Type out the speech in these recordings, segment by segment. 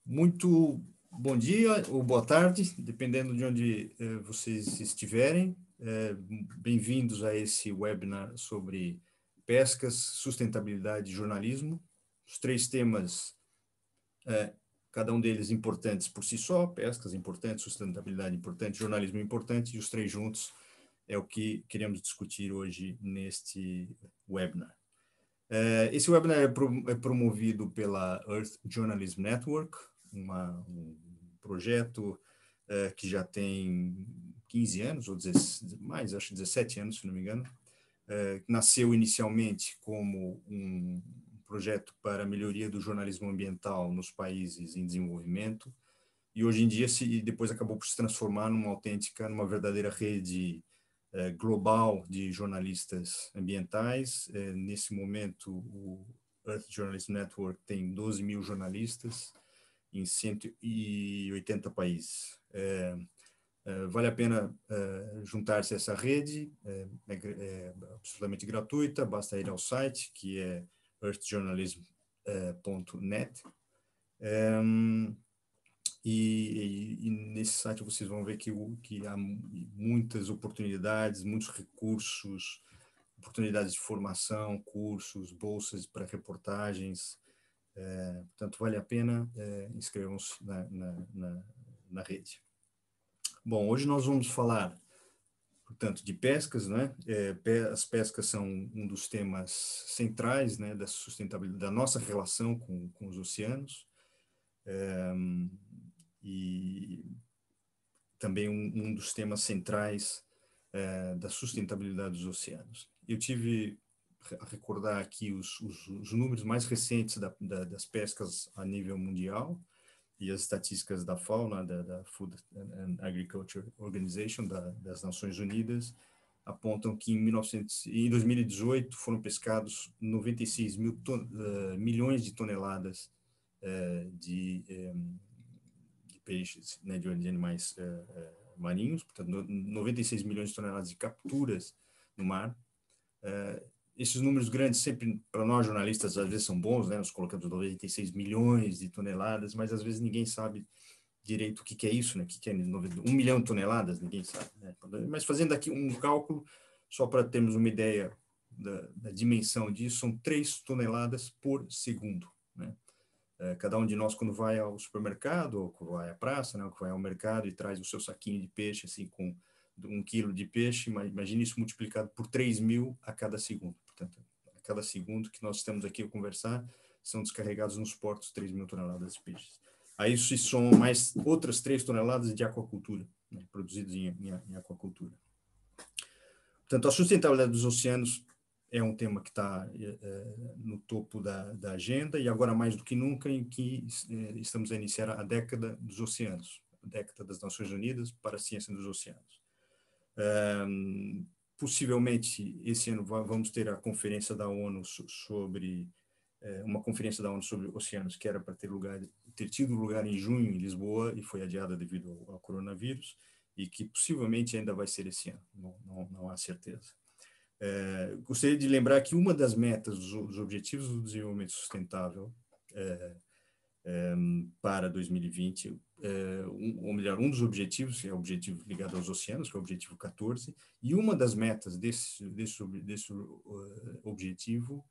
Muito bom dia ou boa tarde, dependendo de onde vocês estiverem. Bem-vindos a esse webinar sobre pescas, sustentabilidade e jornalismo. Os três temas, cada um deles importantes por si só: pescas importante, sustentabilidade importante, jornalismo importante, e os três juntos é o que queremos discutir hoje neste webinar. Esse webinar é promovido pela Earth Journalism Network, um projeto que já tem 15 anos, ou mais, acho 17 anos, se não me engano. Nasceu inicialmente como um projeto para a melhoria do jornalismo ambiental nos países em desenvolvimento, e hoje em dia depois acabou por se transformar numa verdadeira rede global de jornalistas ambientais. Nesse momento, o Earth Journalism Network tem 12 mil jornalistas em 180 países. Vale a pena juntar-se a essa rede, é absolutamente gratuita, basta ir ao site, que é earthjournalism.net. E nesse site vocês vão ver que há muitas oportunidades, muitos recursos, oportunidades de formação, cursos, bolsas para reportagens. Portanto, vale a pena, inscrevam-se na rede. Bom, hoje nós vamos falar, portanto, de pescas, né? As pescas são um dos temas centrais, né, da sustentabilidade, da nossa relação com os oceanos. E também um dos temas centrais da sustentabilidade dos oceanos. Eu tive a recordar aqui os números mais recentes das pescas a nível mundial e as estatísticas da FAO, da Food and Agriculture Organization, das Nações Unidas, apontam que em 2018 foram pescados 96 milhões de toneladas de peixes, né, de animais marinhos, portanto, 96 milhões de toneladas de capturas no mar. Esses números grandes sempre, para nós jornalistas, às vezes são bons, né? Nós colocamos 96 milhões de toneladas, mas às vezes ninguém sabe direito o que é isso, né? O que é 1 milhão de toneladas, ninguém sabe, né? Mas fazendo aqui um cálculo, só para termos uma ideia da dimensão disso, são 3 toneladas por segundo, né? Cada um de nós, quando vai ao supermercado, ou que vai à praça, né, ou que vai ao mercado e traz o seu saquinho de peixe, assim, com 1 quilo de peixe, imagine isso multiplicado por 3.000 a cada segundo. Portanto, a cada segundo que nós estamos aqui a conversar, são descarregados nos portos 3.000 toneladas de peixes. A isso se somam mais outras 3 toneladas de aquacultura, né, produzidos em aquacultura. Portanto, a sustentabilidade dos oceanos é um tema que está no topo da agenda, e agora mais do que nunca, em que estamos a iniciar a década dos oceanos, a década das Nações Unidas para a ciência dos oceanos. Possivelmente, esse ano vamos ter a conferência da ONU sobre uma conferência da ONU sobre oceanos, que era para ter tido lugar em junho em Lisboa e foi adiada devido ao coronavírus, e que possivelmente ainda vai ser esse ano, não há certeza. Gostaria de lembrar que uma das metas dos Objetivos do Desenvolvimento Sustentável para 2020, ou melhor, um dos objetivos, é o objetivo ligado aos oceanos, que é o objetivo 14, e uma das metas desse objetivo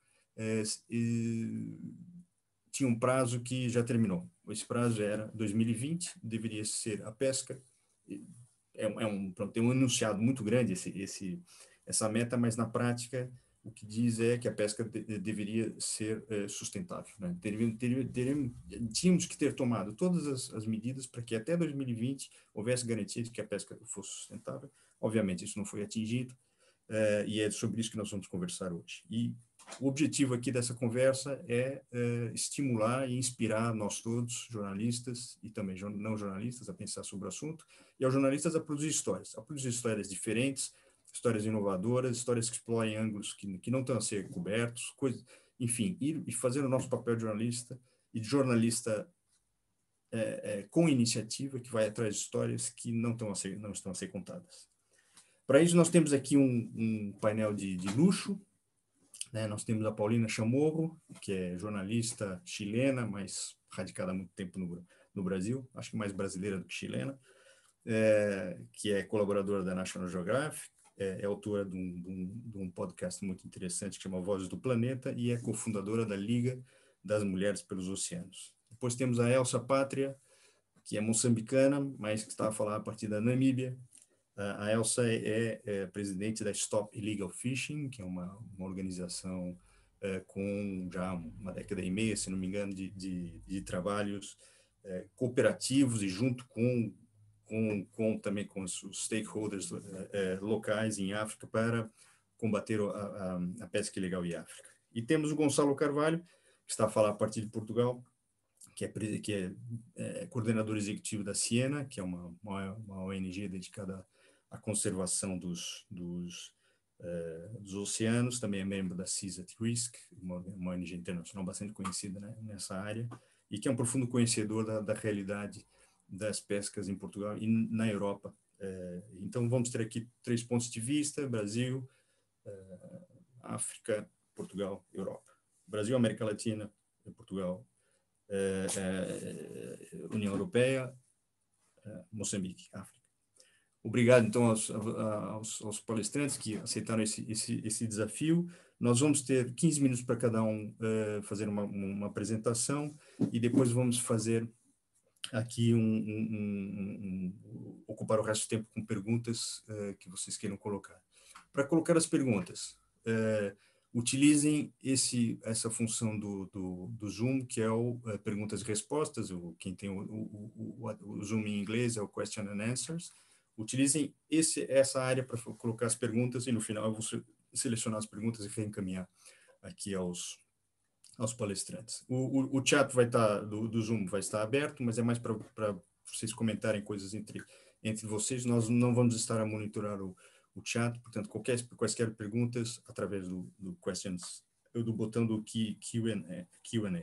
tinha um prazo que já terminou. Esse prazo era 2020, deveria ser a pesca. Tem um enunciado muito grande essa meta, mas na prática o que diz é que a pesca deveria ser sustentável, né? Tínhamos que ter tomado todas as medidas para que até 2020 houvesse garantia de que a pesca fosse sustentável. Obviamente isso não foi atingido, e é sobre isso que nós vamos conversar hoje. E o objetivo aqui dessa conversa é estimular e inspirar nós todos, jornalistas e também não jornalistas, a pensar sobre o assunto, e aos jornalistas a produzir histórias diferentes, histórias inovadoras, histórias que exploram ângulos que não estão a ser cobertos, enfim, ir e fazer o nosso papel de jornalista, e de jornalista com iniciativa, que vai atrás de histórias que não estão a ser contadas. Para isso, nós temos aqui um painel de luxo, né? Nós temos a Paulina Chamorro, que é jornalista chilena, mas radicada há muito tempo no Brasil, acho que mais brasileira do que chilena, que é colaboradora da National Geographic, é autora de um podcast muito interessante que chama Vozes do Planeta e é cofundadora da Liga das Mulheres pelos Oceanos. Depois temos a Elsa Pátria, que é moçambicana, mas que está a falar a partir da Namíbia. A Elsa é presidente da Stop Illegal Fishing, que é uma organização com já uma década e meia, se não me engano, de trabalhos cooperativos e junto também com os stakeholders locais em África para combater a pesca ilegal em África. E temos o Gonçalo Carvalho, que está a falar a partir de Portugal, que é coordenador executivo da Siena, que é uma ONG dedicada à conservação dos oceanos, também é membro da Seas at Risk, uma ONG internacional bastante conhecida, né, nessa área, e que é um profundo conhecedor da realidade das pescas em Portugal e na Europa. Então, vamos ter aqui 3 pontos de vista: Brasil, África, Portugal, Europa. Brasil, América Latina, Portugal, União Europeia, Moçambique, África. Obrigado, então, aos palestrantes que aceitaram esse desafio. Nós vamos ter 15 minutos para cada um fazer uma apresentação e depois vamos fazer aqui ocupar o resto do tempo com perguntas que vocês queiram colocar. Para colocar as perguntas, utilizem essa função do Zoom, que é o perguntas e respostas. Quem tem o Zoom em inglês é o Question and Answers. Utilizem essa área para colocar as perguntas e no final eu vou selecionar as perguntas e reencaminhar aqui aos palestrantes. O chat vai estar, do Zoom vai estar aberto, mas é mais para vocês comentarem coisas entre vocês. Nós não vamos estar a monitorar o chat, portanto, quaisquer perguntas através do questions, do botão do Q&A.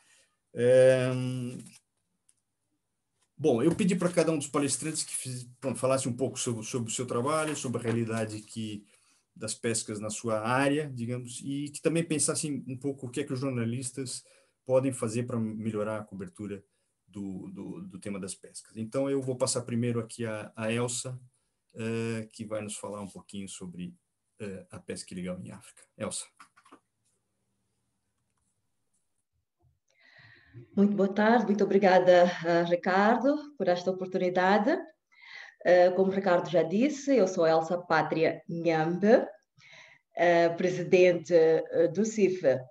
Bom, eu pedi para cada um dos palestrantes que falasse um pouco sobre o seu trabalho, sobre a realidade das pescas na sua área, digamos, e que também pensassem um pouco o que é que os jornalistas podem fazer para melhorar a cobertura do tema das pescas. Então, eu vou passar primeiro aqui a Elsa, que vai nos falar um pouquinho sobre a pesca ilegal em África. Elsa. Muito boa tarde, muito obrigada, Ricardo, por esta oportunidade. Como o Ricardo já disse, eu sou Elsa Pátria Nhambe, presidente do CIF.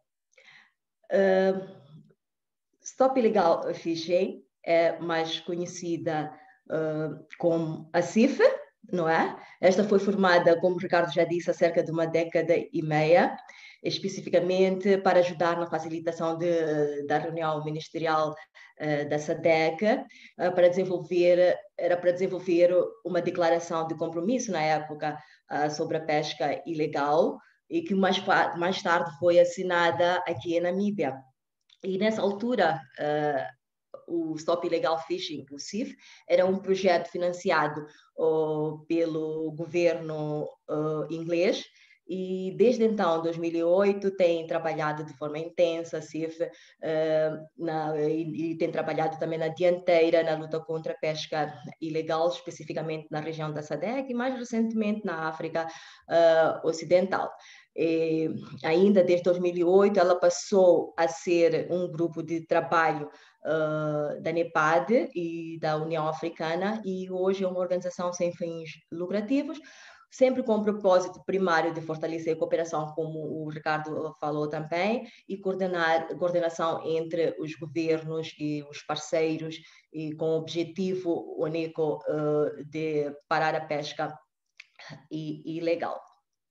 Stop Illegal Fishing é mais conhecida como a CIF, não é? Esta foi formada, como o Ricardo já disse, há cerca de uma década e meia, especificamente para ajudar na facilitação da reunião ministerial da SADC, para desenvolver uma declaração de compromisso na época sobre a pesca ilegal e que mais tarde foi assinada aqui em Namíbia. E nessa altura, o Stop Illegal Fishing, o CIF, era um projeto financiado pelo governo inglês e desde então, 2008, tem trabalhado de forma intensa a CIF e tem trabalhado também na dianteira na luta contra a pesca ilegal, especificamente na região da SADC e mais recentemente na África Ocidental. E ainda desde 2008, ela passou a ser um grupo de trabalho da NEPAD e da União Africana e hoje é uma organização sem fins lucrativos, sempre com o propósito primário de fortalecer a cooperação, como o Ricardo falou também, e coordenação entre os governos e os parceiros, e com o objetivo único de parar a pesca ilegal.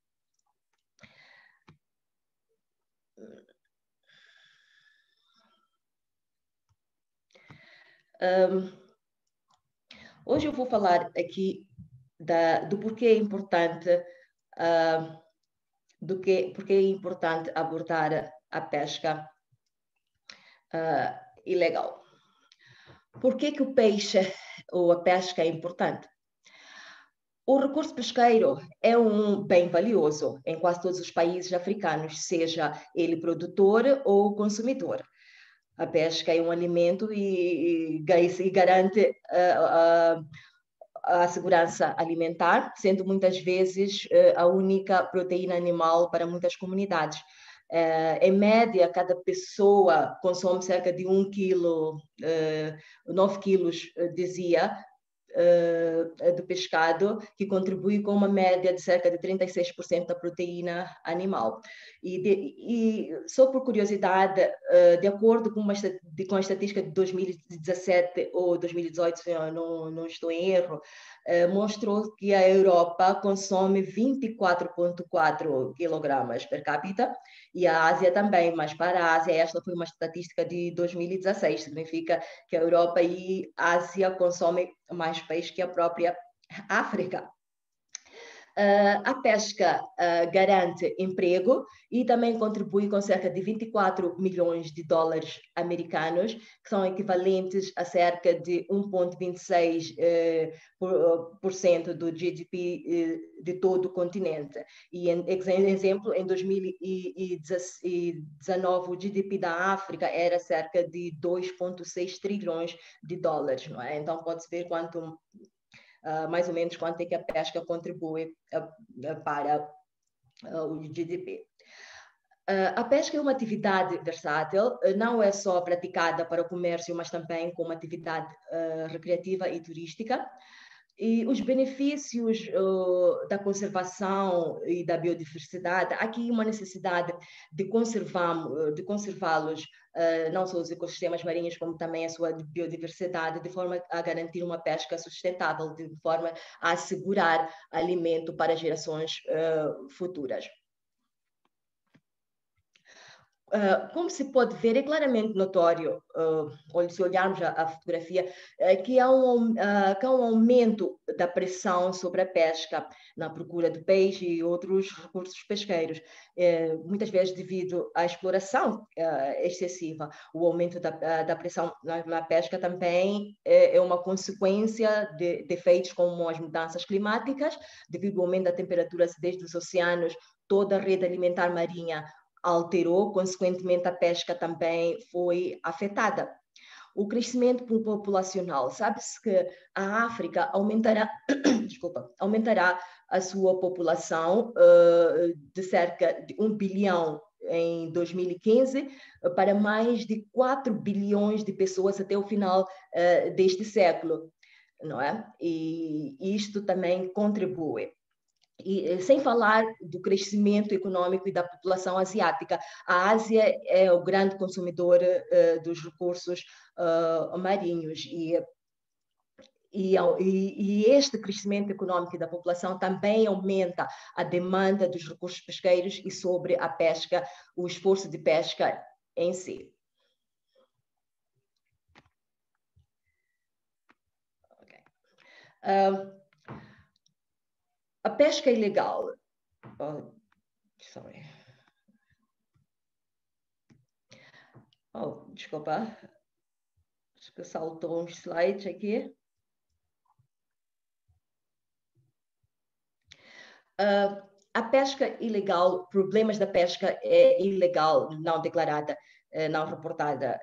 Hoje eu vou falar aqui do porquê é importante porque é importante abordar a pesca ilegal. Por que o peixe ou a pesca é importante? O recurso pesqueiro é um bem valioso em quase todos os países africanos, seja ele produtor ou consumidor. A pesca é um alimento e garante a segurança alimentar, sendo muitas vezes a única proteína animal para muitas comunidades. Em média, cada pessoa consome cerca de 1 quilo, 9 quilos, dizia, do pescado, que contribui com uma média de cerca de 36% da proteína animal. E só por curiosidade, de acordo com a estatística de 2017 ou 2018, se eu não estou em erro, mostrou que a Europa consome 24,4 quilogramas per capita e a Ásia também, mas para a Ásia esta foi uma estatística de 2016, significa que a Europa e a Ásia consomem mais peixe que a própria África. A pesca garante emprego e também contribui com cerca de 24 milhões de dólares americanos, que são equivalentes a cerca de 1,26% do GDP de todo o continente. E, em exemplo, em 2019, o GDP da África era cerca de 2,6 trilhões de dólares, não é? Então, pode-se ver quanto... mais ou menos quanto é que a pesca contribui para o GDP. A pesca é uma atividade versátil, não é só praticada para o comércio, mas também como atividade recreativa e turística. E os benefícios da conservação e da biodiversidade, aqui uma necessidade de conservá-los, não só os ecossistemas marinhos, como também a sua biodiversidade, de forma a garantir uma pesca sustentável, de forma a assegurar alimento para gerações futuras. Como se pode ver, é claramente notório, se olharmos a fotografia, que há um aumento da pressão sobre a pesca na procura de peixe e outros recursos pesqueiros, muitas vezes devido à exploração excessiva. O aumento da pressão na pesca também é uma consequência de efeitos como as mudanças climáticas, devido ao aumento da temperatura desde os oceanos, toda a rede alimentar marinha alterou, consequentemente a pesca também foi afetada. O crescimento populacional, sabe-se que a África aumentará, aumentará a sua população de cerca de 1 bilhão em 2015 para mais de 4 bilhões de pessoas até o final deste século, não é? E isto também contribui. E, sem falar do crescimento econômico e da população asiática. A Ásia é o grande consumidor dos recursos marinhos e este crescimento econômico e da população também aumenta a demanda dos recursos pesqueiros e sobre a pesca, o esforço de pesca em si. Okay. A pesca ilegal. Desculpa. Acho que saltou uns slides aqui. A pesca ilegal, problemas da pesca ilegal, não declarada, não reportada.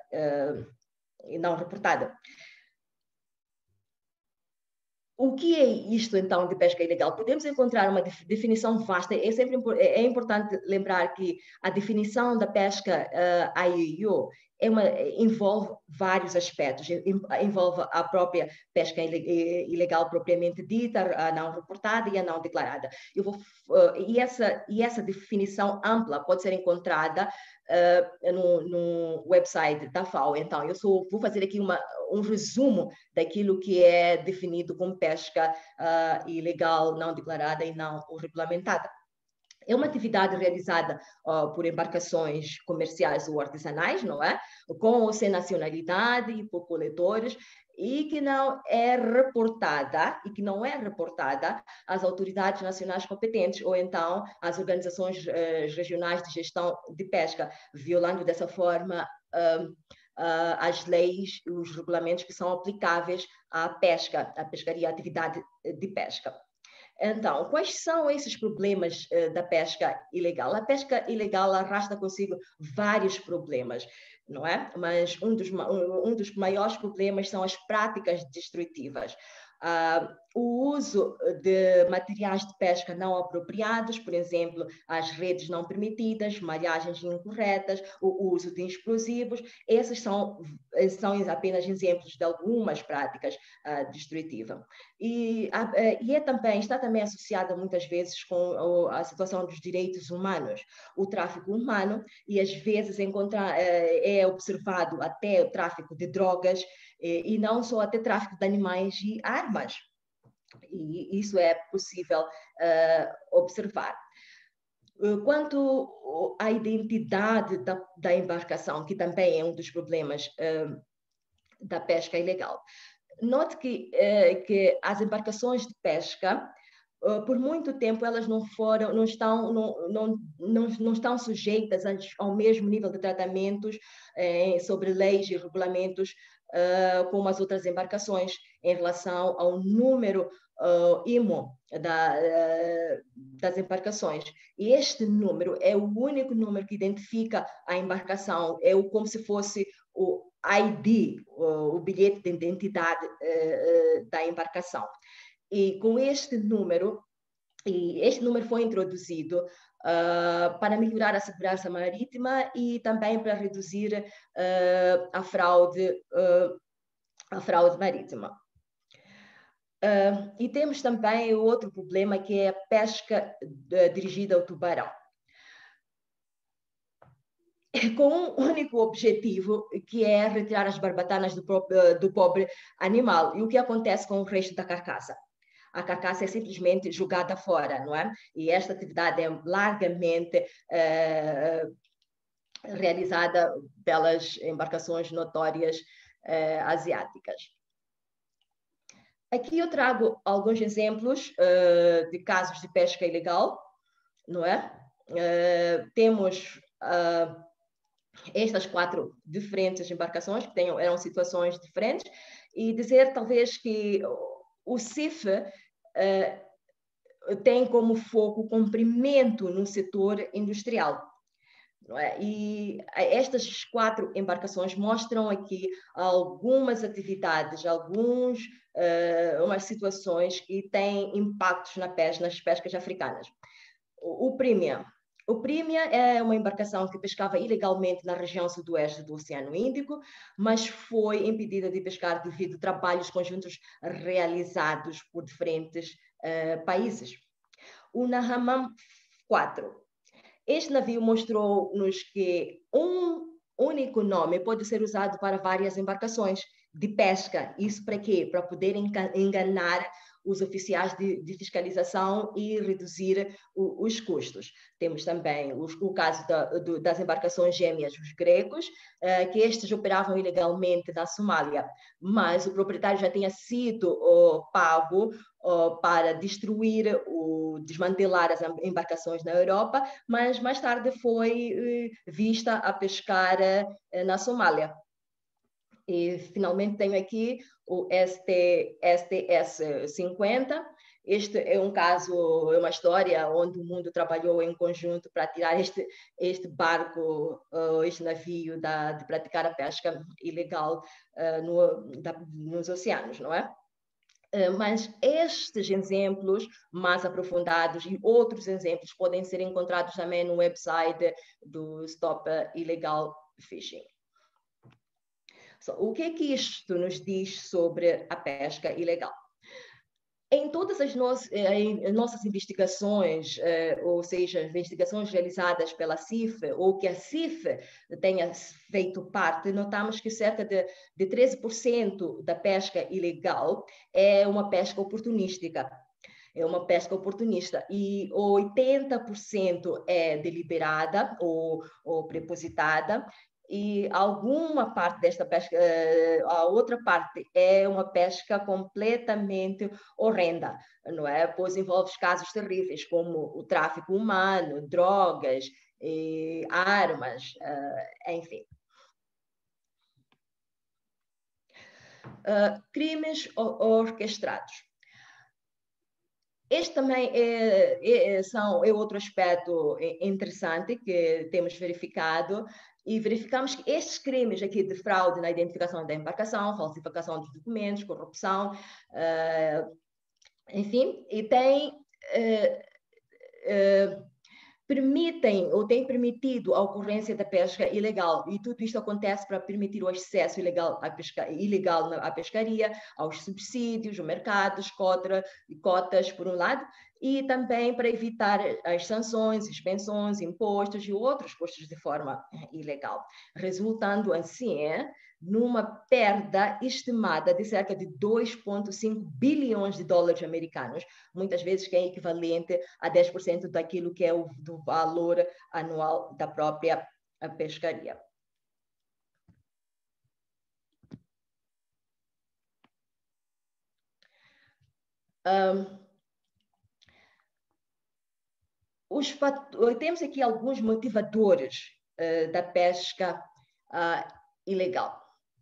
O que é isto, então, de pesca ilegal? Podemos encontrar uma definição vasta. É importante lembrar que a definição da pesca IUU envolve vários aspectos. Envolve a própria pesca ilegal propriamente dita, a não reportada e a não declarada. E essa definição ampla pode ser encontrada no website da FAO. Então, vou fazer aqui um resumo daquilo que é definido como pesca ilegal, não declarada e não regulamentada. É uma atividade realizada por embarcações comerciais ou artesanais, não é? Com ou sem nacionalidade e por coletores, e que não é reportada às autoridades nacionais competentes ou então às organizações regionais de gestão de pesca, violando dessa forma as leis, os regulamentos que são aplicáveis à pesca, à pescaria, à atividade de pesca. Então, quais são esses problemas da pesca ilegal? A pesca ilegal arrasta consigo vários problemas. não é? Mas um dos maiores problemas são as práticas destrutivas. O uso de materiais de pesca não apropriados, por exemplo, as redes não permitidas, malhagens incorretas, o uso de explosivos, esses são apenas exemplos de algumas práticas destrutivas. E está também associada muitas vezes com a situação dos direitos humanos, o tráfico humano, e às vezes é observado até o tráfico de drogas, e não só até tráfico de animais e armas. E isso é possível observar. Quanto à identidade da embarcação, que também é um dos problemas da pesca ilegal, note que as embarcações de pesca, por muito tempo, elas não estão sujeitas ao mesmo nível de tratamentos sobre leis e regulamentos como as outras embarcações, em relação ao número IMO das embarcações. E este número é o único número que identifica a embarcação, como se fosse o ID, o bilhete de identidade da embarcação. E com este número foi introduzido para melhorar a segurança marítima e também para reduzir a fraude marítima. E temos também outro problema, que é a pesca dirigida ao tubarão, com um único objetivo, que é retirar as barbatanas do pobre animal. E o que acontece com o resto da carcaça? A carcaça é simplesmente jogada fora, não é? E esta atividade é largamente realizada pelas embarcações notórias asiáticas. Aqui eu trago alguns exemplos de casos de pesca ilegal, não é? Temos estas 4 diferentes embarcações que eram situações diferentes, e dizer talvez que o CIF tem como foco o cumprimento no setor industrial. Não é? E estas 4 embarcações mostram aqui algumas atividades, umas situações que têm impactos nas pescas africanas. O Primia é uma embarcação que pescava ilegalmente na região sudoeste do Oceano Índico, mas foi impedida de pescar devido a trabalhos conjuntos realizados por diferentes países. O Nahamam 4. Este navio mostrou-nos que um único nome pode ser usado para várias embarcações de pesca. Isso para quê? Para poder enganar os oficiais de fiscalização e reduzir os custos. Temos também o caso das embarcações gêmeas, os gregos, que estes operavam ilegalmente na Somália, mas o proprietário já tinha sido pago para desmantelar as embarcações na Europa, mas mais tarde foi vista a pescar na Somália. E finalmente tenho aqui o STS-50. Este é um caso, é uma história onde o mundo trabalhou em conjunto para tirar este barco, este navio de praticar a pesca ilegal nos oceanos, não é? Mas estes exemplos mais aprofundados e outros exemplos podem ser encontrados também no website do Stop Illegal Fishing. O que é que isto nos diz sobre a pesca ilegal? Em todas as nossas investigações, ou seja, investigações realizadas pela CIF, ou que a CIF tenha feito parte, notamos que cerca de 13% da pesca ilegal é uma pesca oportunística. É uma pesca oportunista, e 80% é deliberada ou prepositada, e alguma parte desta pesca, a outra parte é uma pesca completamente horrenda, não é? Pois envolve casos terríveis como o tráfico humano, drogas, armas, enfim. Crimes orquestrados. Este também é outro aspecto interessante que temos verificado, e verificamos que estes crimes aqui de fraude na identificação da embarcação, falsificação dos documentos, corrupção, enfim, e permitem ou têm permitido a ocorrência da pesca ilegal, e tudo isto acontece para permitir o acesso ilegal à pescaria, aos subsídios, os mercados, cotas, por um lado, e também para evitar as sanções, suspensões, impostos e outros custos de forma ilegal, resultando assim numa perda estimada de cerca de 2,5 bilhões de dólares americanos, muitas vezes que é equivalente a 10% daquilo que é do valor anual da própria pescaria. Temos aqui alguns motivadores da pesca ilegal.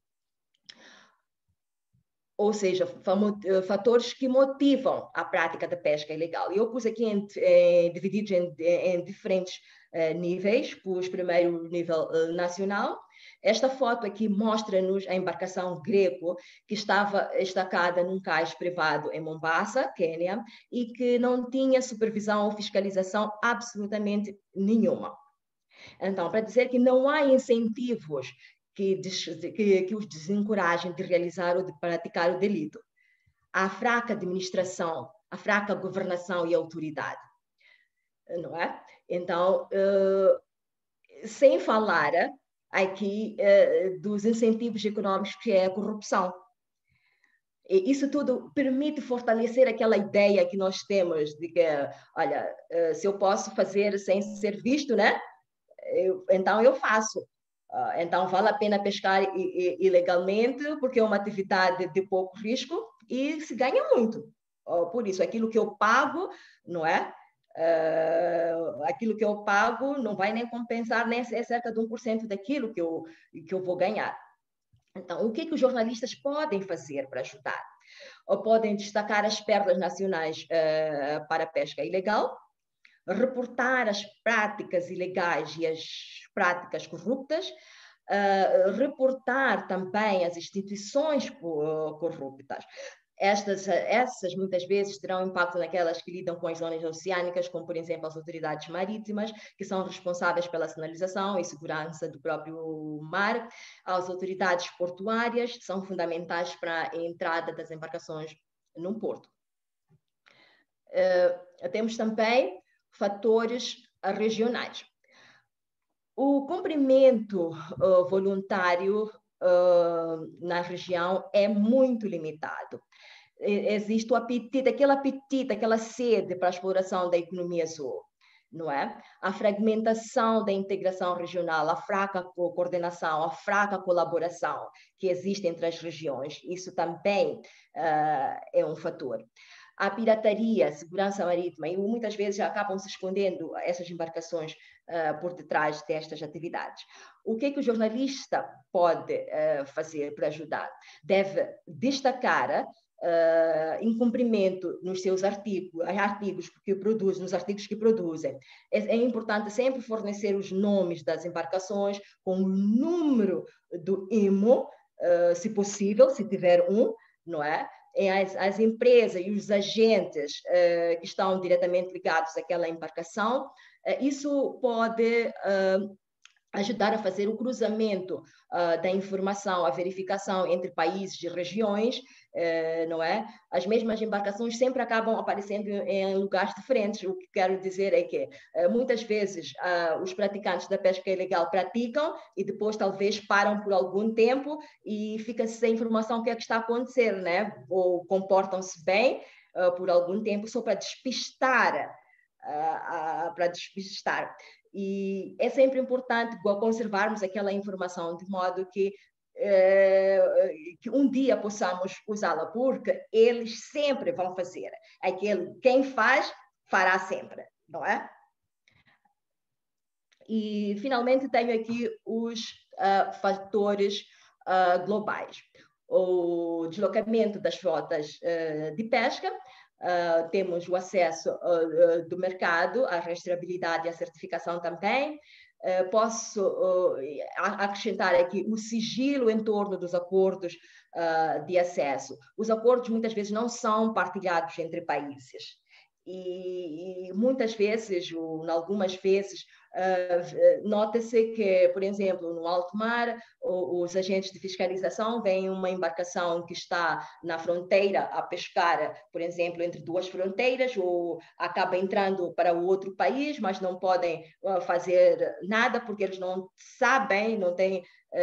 Ou seja, fatores que motivam a prática da pesca ilegal. Eu pus aqui divididos em diferentes níveis. Pus primeiro o nível nacional. Esta foto aqui mostra-nos a embarcação Greco, que estava estacada num cais privado em Mombasa, Quênia, e que não tinha supervisão ou fiscalização absolutamente nenhuma. Então, para dizer que não há incentivos que os desencorajem de realizar ou de praticar o delito. Há fraca administração, há fraca governação e autoridade, não é? Então, sem falar aqui dos incentivos econômicos que é a corrupção. E isso tudo permite fortalecer aquela ideia que nós temos de que, olha, se eu posso fazer sem ser visto, né? Então eu faço. Então vale a pena pescar ilegalmente, porque é uma atividade de pouco risco e se ganha muito. Por isso, aquilo que eu pago, não é? Aquilo que eu pago não vai nem compensar, nem é cerca de 1% daquilo que eu vou ganhar. Então, o que os jornalistas podem fazer para ajudar? Ou podem destacar as perdas nacionais para a pesca ilegal, reportar as práticas ilegais e as práticas corruptas, reportar também as instituições corruptas. Essas muitas vezes terão impacto naquelas que lidam com as zonas oceânicas, como por exemplo as autoridades marítimas, que são responsáveis pela sinalização e segurança do próprio mar, as autoridades portuárias, que são fundamentais para a entrada das embarcações num porto. Temos também fatores regionais. O cumprimento voluntário na região é muito limitado. Existe o apetite, aquela sede para a exploração da economia azul, não é? A fragmentação da integração regional, a fraca coordenação, a fraca colaboração que existe entre as regiões, isso também é um fator. A pirataria, a segurança marítima, e muitas vezes já acabam se escondendo essas embarcações por detrás destas atividades. O que o jornalista pode fazer para ajudar? Deve destacar incumprimento nos seus artigos que produzem, nos artigos que produzem. É importante sempre fornecer os nomes das embarcações com o número do IMO, se possível, se tiver um, não é? As empresas e os agentes que estão diretamente ligados àquela embarcação, isso pode ajudar a fazer o cruzamento da informação, a verificação entre países e regiões, não é? As mesmas embarcações sempre acabam aparecendo em lugares diferentes. O que quero dizer é que muitas vezes os praticantes da pesca ilegal praticam e depois talvez param por algum tempo e fica-se sem informação o que é que está a acontecer, né? Ou comportam-se bem por algum tempo só para despistar, E é sempre importante conservarmos aquela informação de modo que um dia possamos usá-la, porque eles sempre vão fazer. Quem faz, fará sempre, não é? E, finalmente, tenho aqui os fatores globais. O deslocamento das frotas de pesca, temos o acesso do mercado, a rastreabilidade e a certificação também, posso acrescentar aqui o sigilo em torno dos acordos de acesso. Os acordos muitas vezes não são partilhados entre países. E muitas vezes, ou algumas vezes, nota-se que, por exemplo, no alto mar, os agentes de fiscalização veem uma embarcação que está na fronteira a pescar, por exemplo, entre duas fronteiras, ou acaba entrando para o outro país, mas não podem fazer nada porque eles não sabem, não têm,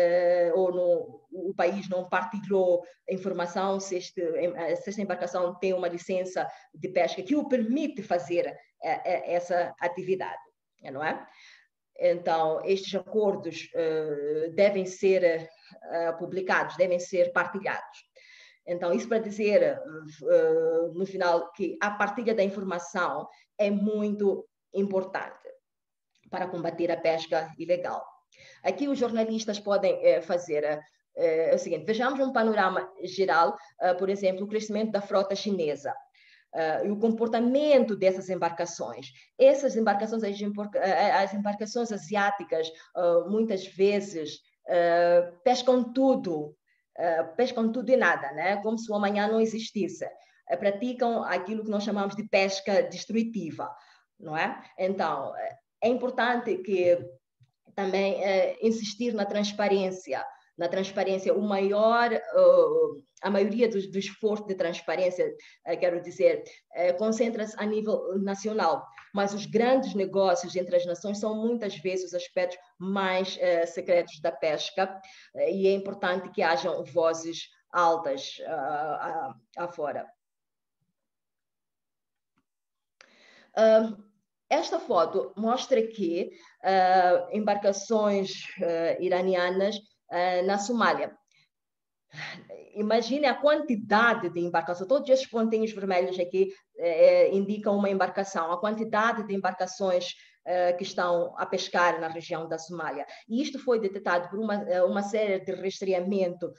o país não partilhou a informação se esta embarcação tem uma licença de pesca que o permite fazer essa atividade, não é? Então, estes acordos devem ser publicados, devem ser partilhados. Então, isso para dizer, no final, que a partilha da informação é muito importante para combater a pesca ilegal. Aqui os jornalistas podem fazer o seguinte: vejamos um panorama geral, por exemplo, o crescimento da frota chinesa. E o comportamento dessas embarcações. Essas embarcações, as embarcações asiáticas, muitas vezes pescam tudo e nada, né? Como se o amanhã não existisse. Praticam aquilo que nós chamamos de pesca destrutiva, não é? Então, é importante que também insistir na transparência, a maioria do esforço de transparência, quero dizer, concentra-se a nível nacional, mas os grandes negócios entre as nações são muitas vezes os aspectos mais secretos da pesca, e é importante que hajam vozes altas afora. Esta foto mostra que embarcações iranianas na Somália. Imagine a quantidade de embarcações. Todos estes pontinhos vermelhos aqui indicam uma embarcação. A quantidade de embarcações que estão a pescar na região da Somália. E isto foi detectado por uma série de rastreamento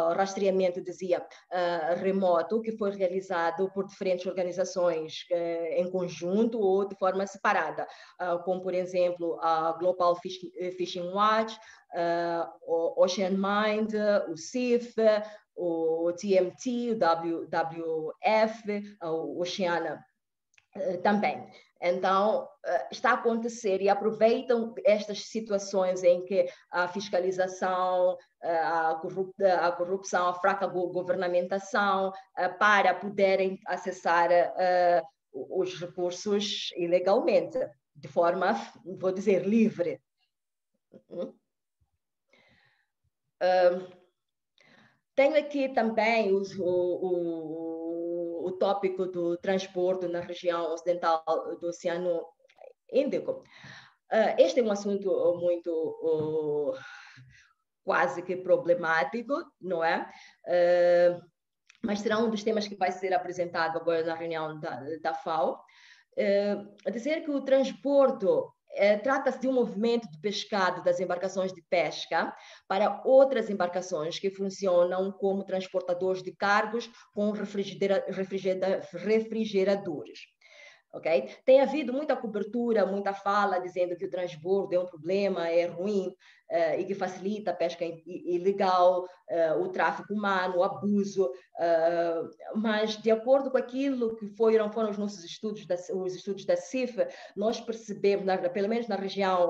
remoto, que foi realizado por diferentes organizações em conjunto ou de forma separada, como, por exemplo, a Global Fishing Watch, o Ocean Mind, o CIF, o TMT, o WWF, o Oceana também. Então, está a acontecer e aproveitam estas situações em que a fiscalização, a corrupção, a fraca governamentação, para poderem acessar os recursos ilegalmente, de forma, vou dizer, livre. Tenho aqui também o tópico do transporte na região ocidental do Oceano Índico. Este é um assunto muito quase que problemático, não é? Mas será um dos temas que vai ser apresentado agora na reunião da FAO. A dizer que o transporte trata-se de um movimento de pescado das embarcações de pesca para outras embarcações que funcionam como transportadores de cargos com refrigeradores. Okay? Tem havido muita cobertura, muita fala dizendo que o transbordo é um problema, é ruim e que facilita a pesca ilegal, o tráfico humano, o abuso, mas de acordo com aquilo que foram os nossos estudos, os estudos da CIF, nós percebemos, pelo menos na região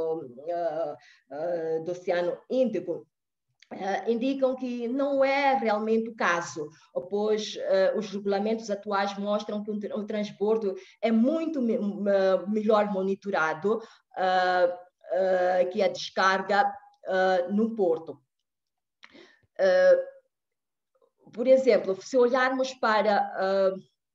do Oceano Índico, indicam que não é realmente o caso, pois os regulamentos atuais mostram que o transbordo é muito melhor monitorado que a descarga no porto. Por exemplo, se olharmos para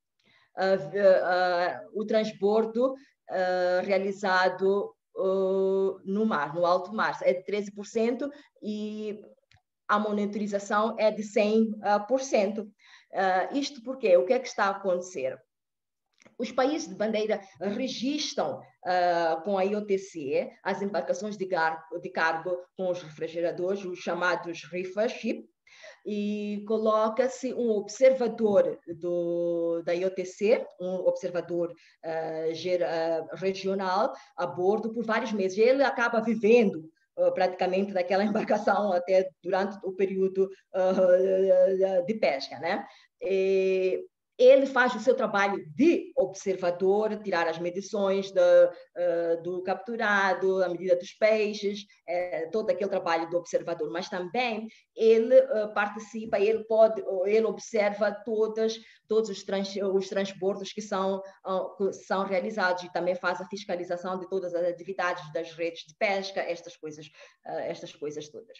o transbordo realizado no mar, no alto mar, é de 13% e a monitorização é de 100%. Isto porque o que é que está a acontecer? Os países de bandeira registram com a IOTC as embarcações de cargo com os refrigeradores, os chamados reefer ship, e coloca-se um observador da IOTC, um observador regional, a bordo por vários meses. Ele acaba vivendo praticamente daquela embarcação até durante o período de pesca, né? Ele faz o seu trabalho de observador, tirar as medições do capturado, a medida dos peixes, todo aquele trabalho do observador, mas também ele participa, ele observa todos os transbordos que são realizados e também faz a fiscalização de todas as atividades das redes de pesca, estas coisas todas.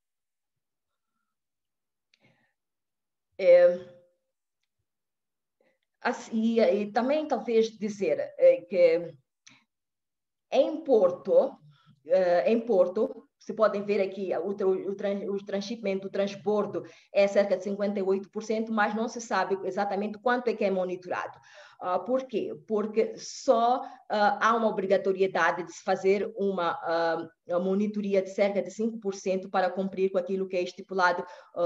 Assim, e também talvez dizer que em Porto, se podem ver aqui, o transshipment, o transbordo é cerca de 58%, mas não se sabe exatamente quanto é que é monitorado. Por quê? Porque só há uma obrigatoriedade de se fazer uma monitoria de cerca de 5% para cumprir com aquilo que é estipulado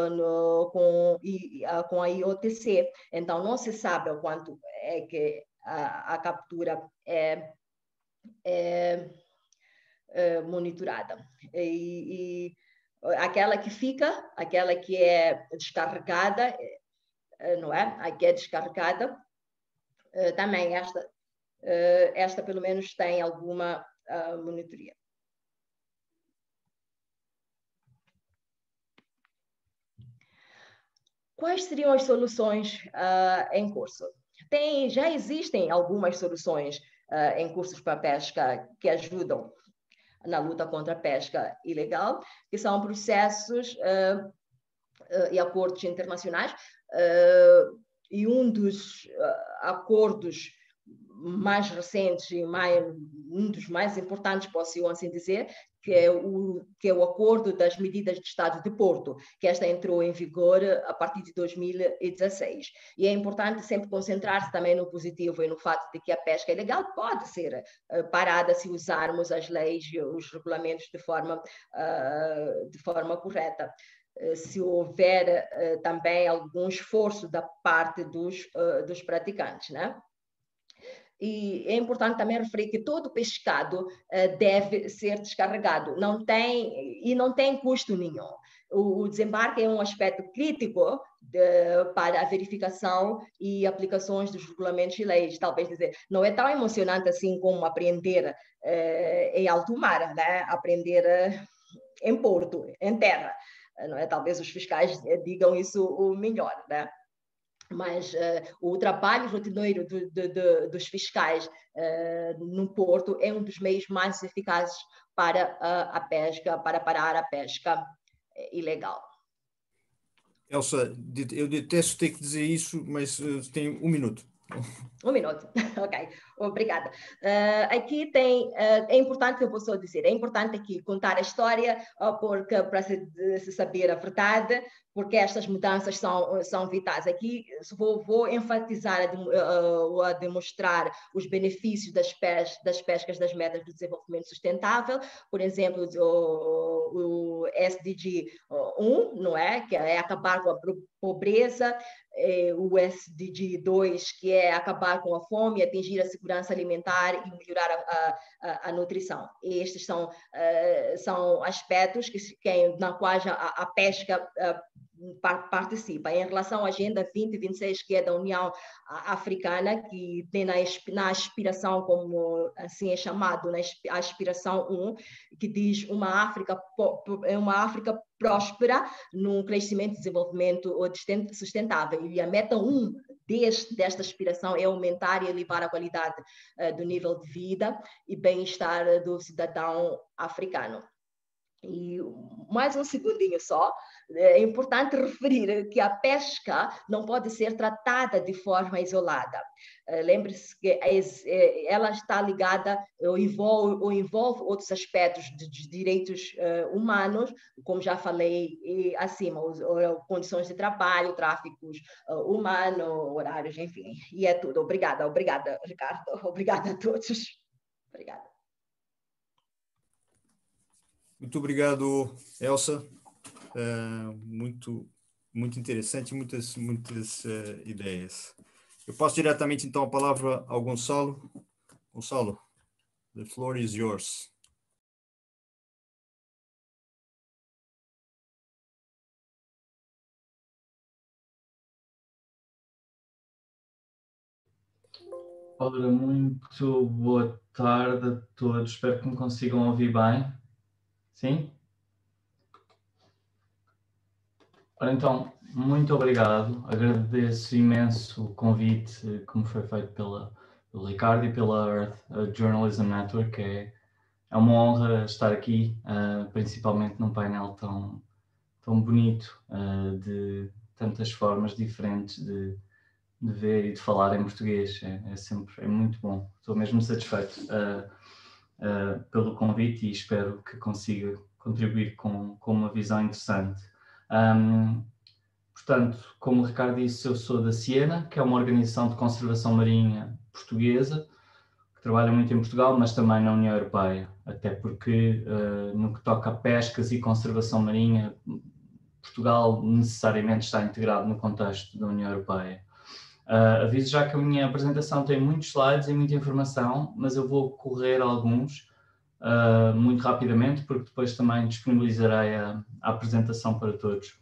com a IOTC. Então, não se sabe o quanto é que a captura é monitorada. E aquela que fica, aquela que é descarregada, não é? A que é descarregada, também esta pelo menos tem alguma monitoria. Quais seriam as soluções em curso? Já existem algumas soluções em cursos para pesca que ajudam na luta contra a pesca ilegal, que são processos e acordos internacionais, e um dos acordos mais recentes e um dos mais importantes, posso assim dizer, que é o Acordo das Medidas de Estado de Porto, que esta entrou em vigor a partir de 2016. E é importante sempre concentrar-se também no positivo e no fato de que a pesca ilegal pode ser parada se usarmos as leis e os regulamentos de forma correta. Se houver também algum esforço da parte dos praticantes, né? E é importante também referir que todo pescado deve ser descarregado, não tem custo nenhum. O desembarque é um aspecto crítico para a verificação e aplicações dos regulamentos e leis. Talvez dizer, não é tão emocionante assim como aprender em alto mar, né? Aprender em porto, em terra. Não é? Talvez os fiscais digam isso o melhor, né? Mas o trabalho rotineiro dos fiscais no Porto é um dos meios mais eficazes para a pesca, para parar a pesca ilegal. Elsa, eu detesto ter que dizer isso, mas tenho um minuto. Um minuto, ok, obrigada. Aqui é importante, eu posso dizer, é importante aqui contar a história, porque para se saber a verdade, porque estas mudanças são vitais. Aqui vou enfatizar a demonstrar os benefícios das pescas das metas do desenvolvimento sustentável, por exemplo, o SDG 1, não é? Que é acabar com a pobreza, o SDG 2, que é acabar com a fome, atingir a segurança alimentar e melhorar a nutrição. E estes são aspectos na quais a pesca participa. Em relação à Agenda 2026, que é da União Africana, que tem na aspiração, como assim é chamado, a aspiração 1, que diz uma África próspera, num crescimento e desenvolvimento sustentável. E a meta 1 desta aspiração é aumentar e elevar a qualidade do nível de vida e bem-estar do cidadão africano. E mais um segundinho só, é importante referir que a pesca não pode ser tratada de forma isolada. Lembre-se que ela está ligada ou envolve outros aspectos dos direitos humanos, como já falei acima, condições de trabalho, tráficos humanos, horários, enfim. E é tudo. Obrigada, Ricardo. Obrigada a todos. Obrigada. Muito obrigado, Elsa. muito interessante, muitas ideias. Eu passo diretamente, então, a palavra ao Gonçalo. Gonçalo, the floor is yours. Ora, muito boa tarde a todos. Espero que me consigam ouvir bem. Sim? Ora, então, muito obrigado. Agradeço imenso o convite que me foi feito pelo Ricardo e pela Earth Journalism Network. É uma honra estar aqui, principalmente num painel tão bonito, de tantas formas diferentes de ver e de falar em português. É muito bom. Estou mesmo satisfeito pelo convite e espero que consiga contribuir com uma visão interessante. Portanto, como o Ricardo disse, eu sou da Siena, que é uma organização de conservação marinha portuguesa, que trabalha muito em Portugal, mas também na União Europeia, até porque no que toca a pescas e conservação marinha, Portugal necessariamente está integrado no contexto da União Europeia. Aviso já que a minha apresentação tem muitos slides e muita informação, mas eu vou correr alguns muito rapidamente, porque depois também disponibilizarei a apresentação para todos.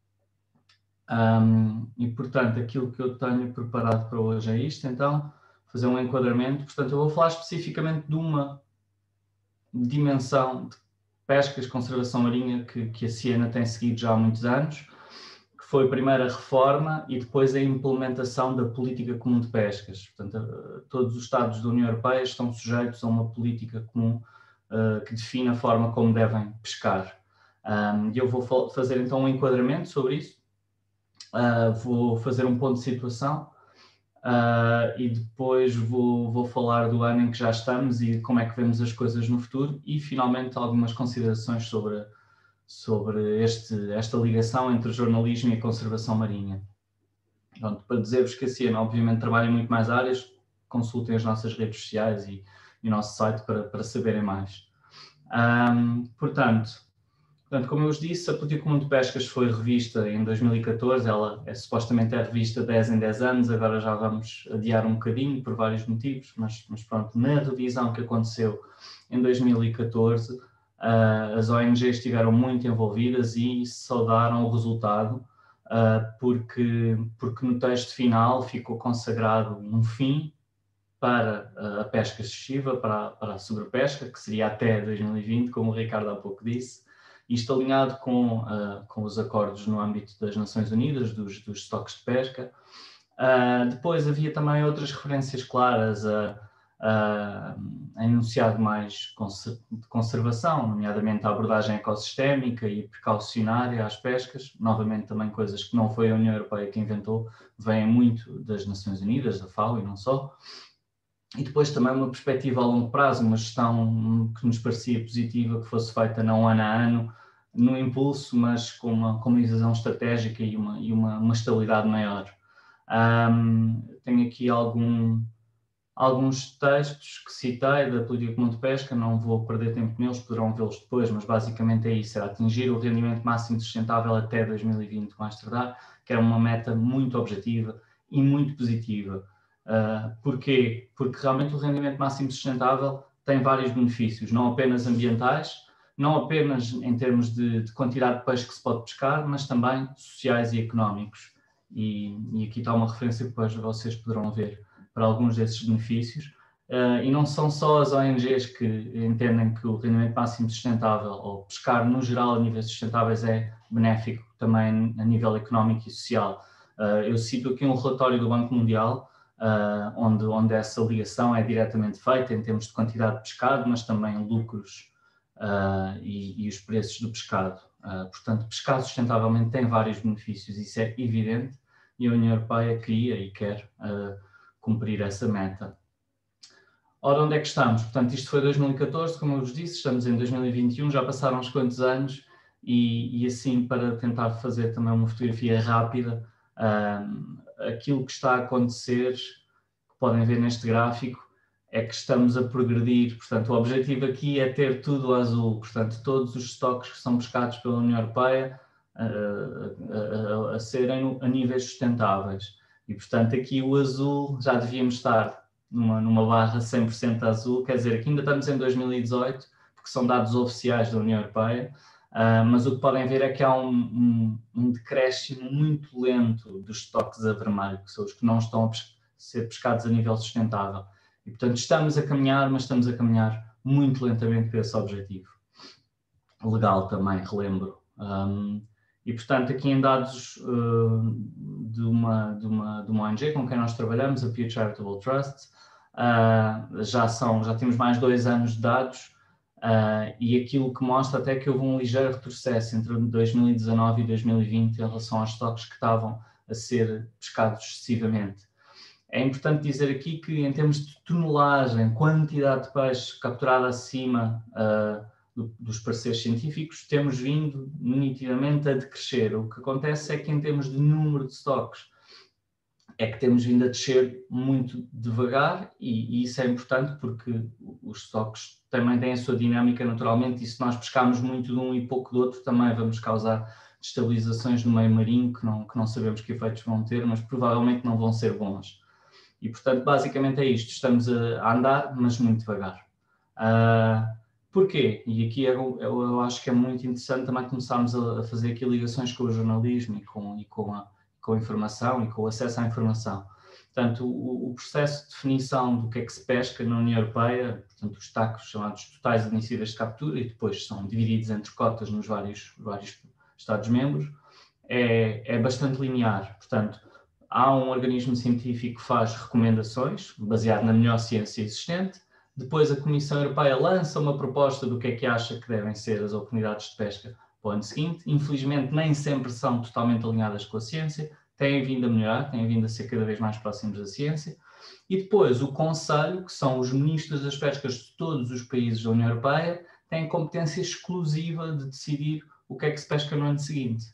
E, portanto, aquilo que eu tenho preparado para hoje é isto, então, fazer um enquadramento. Portanto, eu vou falar especificamente de uma dimensão de pescas, conservação marinha, que a Siena tem seguido já há muitos anos, que foi primeiro a reforma e depois a implementação da política comum de pescas. Portanto, todos os Estados da União Europeia estão sujeitos a uma política comum que define a forma como devem pescar. E eu vou fazer então um enquadramento sobre isso. Vou fazer um ponto de situação e depois vou falar do ano em que já estamos e como é que vemos as coisas no futuro e finalmente algumas considerações sobre esta ligação entre o jornalismo e a conservação marinha. Pronto, para dizer-vos que a Siena obviamente trabalha em muito mais áreas, consultem as nossas redes sociais e o nosso site para saberem mais. Portanto, como eu vos disse, a Política Comum de Pescas foi revista em 2014, ela supostamente é revista 10 em 10 anos, agora já vamos adiar um bocadinho por vários motivos, mas pronto, na revisão que aconteceu em 2014, as ONGs estiveram muito envolvidas e saudaram o resultado, porque no texto final ficou consagrado um fim para a pesca excessiva, para a sobrepesca, que seria até 2020, como o Ricardo há pouco disse, isto alinhado com os acordos no âmbito das Nações Unidas, dos estoques de pesca. Depois havia também outras referências claras a enunciado mais de conservação, nomeadamente a abordagem ecossistémica e precaucionária às pescas, novamente também coisas que não foi a União Europeia que inventou, vêm muito das Nações Unidas, da FAO e não só. E depois também uma perspectiva a longo prazo, uma gestão que nos parecia positiva, que fosse feita não ano a ano, no impulso, mas com uma visão estratégica e uma estabilidade maior. Tenho aqui alguns textos que citei da Política Comum de Pesca, não vou perder tempo neles, poderão vê-los depois, mas basicamente é isso, era atingir o rendimento máximo sustentável até 2020 com a Amsterdã, que era uma meta muito objetiva e muito positiva. Porquê? Porque realmente o rendimento máximo sustentável tem vários benefícios, não apenas ambientais, não apenas em termos de quantidade de peixe que se pode pescar, mas também sociais e económicos. E aqui está uma referência que depois vocês poderão ver para alguns desses benefícios. E não são só as ONGs que entendem que o rendimento máximo sustentável, ou pescar no geral a níveis sustentáveis, é benéfico também a nível económico e social. Eu cito aqui um relatório do Banco Mundial, onde essa ligação é diretamente feita em termos de quantidade de pescado, mas também lucros e os preços do pescado. Portanto, pescar sustentavelmente tem vários benefícios, isso é evidente, e a União Europeia queria e quer cumprir essa meta. Ora, onde é que estamos? Portanto, isto foi 2014, como eu vos disse, estamos em 2021, já passaram uns quantos anos, e assim, para tentar fazer também uma fotografia rápida, aquilo que está a acontecer, que podem ver neste gráfico, é que estamos a progredir. Portanto, o objetivo aqui é ter tudo azul, portanto, todos os estoques que são pescados pela União Europeia a serem a níveis sustentáveis. E, portanto, aqui o azul já devíamos estar numa barra 100% azul, quer dizer, aqui ainda estamos em 2018, porque são dados oficiais da União Europeia, mas o que podem ver é que há um decréscimo muito lento dos estoques a vermelho, que são os que não estão a ser pescados a nível sustentável. E, portanto, estamos a caminhar, mas estamos a caminhar muito lentamente para esse objetivo. Legal também, relembro. E, portanto, aqui em dados de uma ONG com quem nós trabalhamos, a Pew Charitable Trust, já temos mais de 2 anos de dados, e aquilo que mostra até que houve um ligeiro retrocesso entre 2019 e 2020 em relação aos estoques que estavam a ser pescados excessivamente. É importante dizer aqui que, em termos de tonelagem, quantidade de peixe capturada acima dos pareceres científicos, temos vindo nitidamente a decrescer. O que acontece é que, em termos de número de estoques, é que temos vindo a descer muito devagar, e isso é importante porque os estoques também têm a sua dinâmica naturalmente, e se nós pescarmos muito de um e pouco do outro, também vamos causar destabilizações no meio marinho que não sabemos que efeitos vão ter, mas provavelmente não vão ser bons. E, portanto, basicamente é isto. Estamos a andar, mas muito devagar. Porquê? E aqui eu acho que é muito interessante também começarmos a fazer aqui ligações com o jornalismo e com a informação e com o acesso à informação. Portanto, o processo de definição do que é que se pesca na União Europeia, portanto, os TACs chamados totais admissíveis de captura, e depois são divididos entre cotas nos vários Estados-membros, é bastante linear. Portanto, há um organismo científico que faz recomendações, baseado na melhor ciência existente. Depois a Comissão Europeia lança uma proposta do que é que acha que devem ser as oportunidades de pesca para o ano seguinte. Infelizmente, nem sempre são totalmente alinhadas com a ciência. Têm vindo a melhorar, têm vindo a ser cada vez mais próximos da ciência. E depois o Conselho, que são os ministros das pescas de todos os países da União Europeia, tem competência exclusiva de decidir o que é que se pesca no ano seguinte.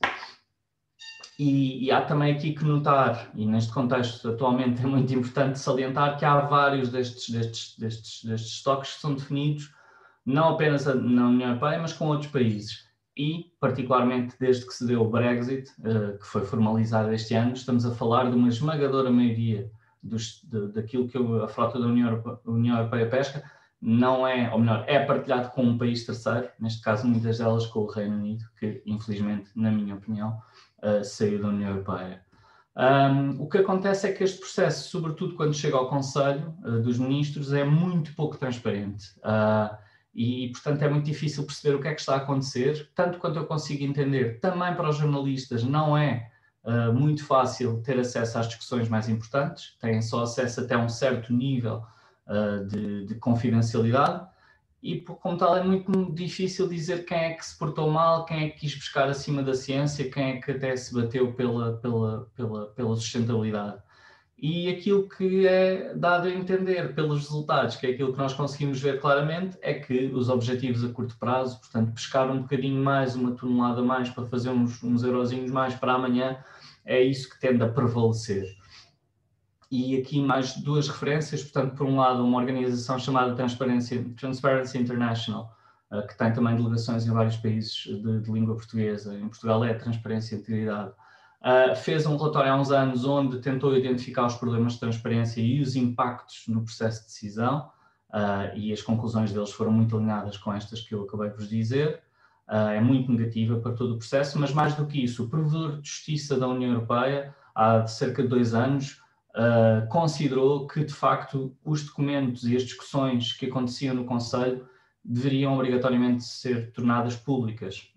E há também aqui que notar, e neste contexto atualmente é muito importante salientar, que há vários destes estoques que são definidos não apenas na União Europeia, mas com outros países. E, particularmente desde que se deu o Brexit, que foi formalizado este ano, estamos a falar de uma esmagadora maioria daquilo que a frota da União Europeia pesca não é, ou melhor, é partilhado com um país terceiro, neste caso muitas delas com o Reino Unido, que infelizmente, na minha opinião, saiu da União Europeia. O que acontece é que este processo, sobretudo quando chega ao Conselho dos Ministros, é muito pouco transparente. E, portanto, é muito difícil perceber o que é que está a acontecer. Tanto quanto eu consigo entender, também para os jornalistas não é muito fácil ter acesso às discussões mais importantes. Têm só acesso até um certo nível de confidencialidade. E, como tal, é muito difícil dizer quem é que se portou mal, quem é que quis buscar acima da ciência, quem é que até se bateu pela sustentabilidade. E aquilo que é dado a entender pelos resultados, que é aquilo que nós conseguimos ver claramente, é que os objetivos a curto prazo, portanto, pescar um bocadinho mais, uma tonelada mais, para fazer uns eurozinhos mais para amanhã, é isso que tende a prevalecer. E aqui mais 2 referências, portanto, por um lado, uma organização chamada Transparency International, que tem também delegações em vários países de língua portuguesa. Em Portugal é a Transparência e Integridade. Fez um relatório há uns anos onde tentou identificar os problemas de transparência e os impactos no processo de decisão, e as conclusões deles foram muito alinhadas com estas que eu acabei de vos dizer. É muito negativa para todo o processo, mas mais do que isso, o Provedor de Justiça da União Europeia, há cerca de 2 anos, considerou que, de facto, os documentos e as discussões que aconteciam no Conselho deveriam obrigatoriamente ser tornadas públicas.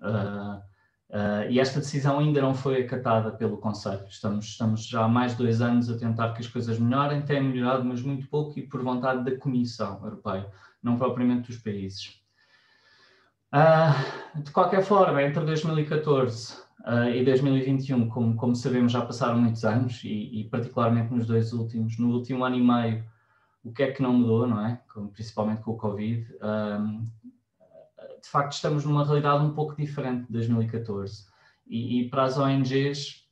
E esta decisão ainda não foi acatada pelo Conselho. Estamos já há mais de 2 anos a tentar que as coisas melhorem, têm melhorado, mas muito pouco, e por vontade da Comissão Europeia, não propriamente dos países. De qualquer forma, entre 2014 e 2021, como sabemos, já passaram muitos anos, e particularmente no último ano e meio, o que é que não mudou, não é? Principalmente com o Covid. De facto, estamos numa realidade um pouco diferente de 2014. E para as ONGs,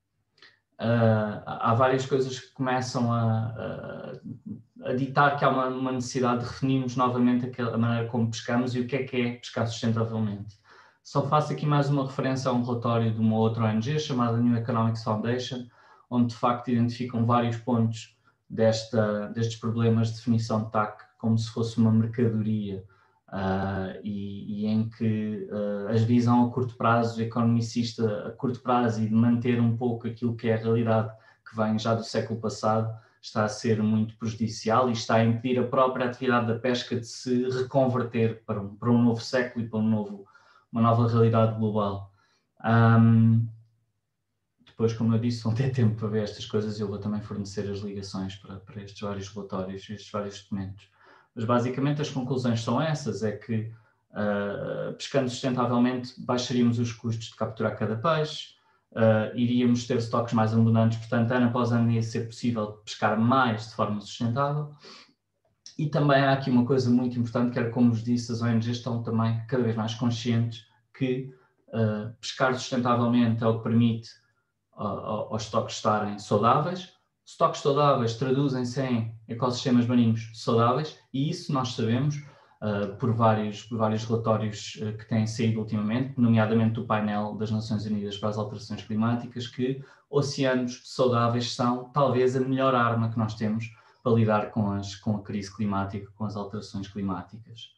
há várias coisas que começam a ditar que há uma necessidade de redefinirmos novamente a maneira como pescamos e o que é pescar sustentavelmente. Só faço aqui mais uma referência a um relatório de uma outra ONG chamada New Economics Foundation, onde de facto identificam vários pontos destes problemas de definição de TAC como se fosse uma mercadoria e em que a visão a curto prazo, economicista a curto prazo e de manter um pouco aquilo que é a realidade que vem já do século passado, está a ser muito prejudicial e está a impedir a própria atividade da pesca de se reconverter para um novo século e para uma nova realidade global. Depois, como eu disse, vão ter tempo para ver estas coisas e eu vou também fornecer as ligações para estes vários relatórios, estes vários documentos. Mas basicamente as conclusões são essas, é que pescando sustentavelmente baixaríamos os custos de capturar cada peixe, iríamos ter estoques mais abundantes, portanto ano após ano ia ser possível pescar mais de forma sustentável. E também há aqui uma coisa muito importante, que era como vos disse, as ONGs estão também cada vez mais conscientes que pescar sustentavelmente é o que permite aos estoques estarem saudáveis. Estoques saudáveis traduzem-se em ecossistemas marinhos saudáveis e isso nós sabemos por vários relatórios que têm saído ultimamente, nomeadamente do painel das Nações Unidas para as Alterações Climáticas, que oceanos saudáveis são talvez a melhor arma que nós temos para lidar com a crise climática, com as alterações climáticas.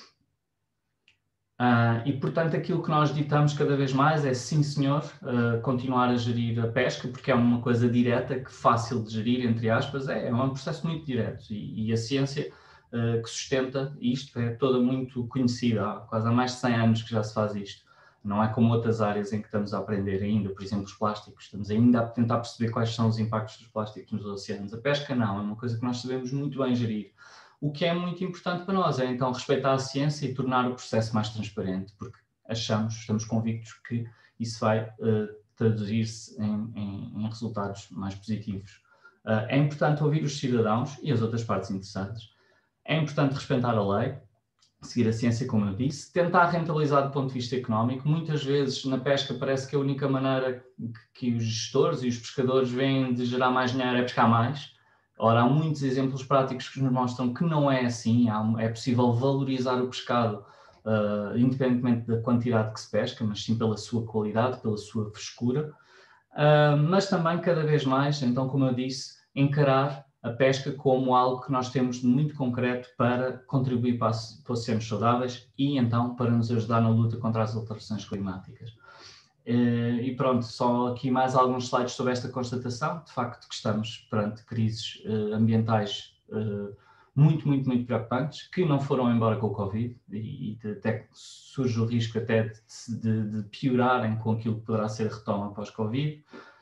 E, portanto, aquilo que nós ditamos cada vez mais é, sim senhor, continuar a gerir a pesca, porque é uma coisa direta, fácil de gerir, entre aspas, é um processo muito direto e a ciência que sustenta isto é toda muito conhecida, há mais de 100 anos que já se faz isto. Não é como outras áreas em que estamos a aprender ainda, por exemplo, os plásticos, estamos ainda a tentar perceber quais são os impactos dos plásticos nos oceanos. A pesca não, é uma coisa que nós sabemos muito bem gerir. O que é muito importante para nós é então respeitar a ciência e tornar o processo mais transparente, porque estamos convictos que isso vai traduzir-se em resultados mais positivos. É importante ouvir os cidadãos e as outras partes interessadas. É importante respeitar a lei, seguir a ciência, como eu disse, tentar rentabilizar do ponto de vista económico. Muitas vezes na pesca parece que a única maneira que os gestores e os pescadores veem de gerar mais dinheiro é pescar mais. Ora, há muitos exemplos práticos que nos mostram que não é assim, é possível valorizar o pescado independentemente da quantidade que se pesca, mas sim pela sua qualidade, pela sua frescura, mas também cada vez mais, então como eu disse, encarar a pesca como algo que nós temos de muito concreto para contribuir para oceanos saudáveis e então para nos ajudar na luta contra as alterações climáticas. E pronto, só aqui mais alguns slides sobre esta constatação, de facto que estamos perante crises ambientais muito preocupantes, que não foram embora com o Covid e até surge o risco até de piorarem com aquilo que poderá ser a retoma pós-Covid.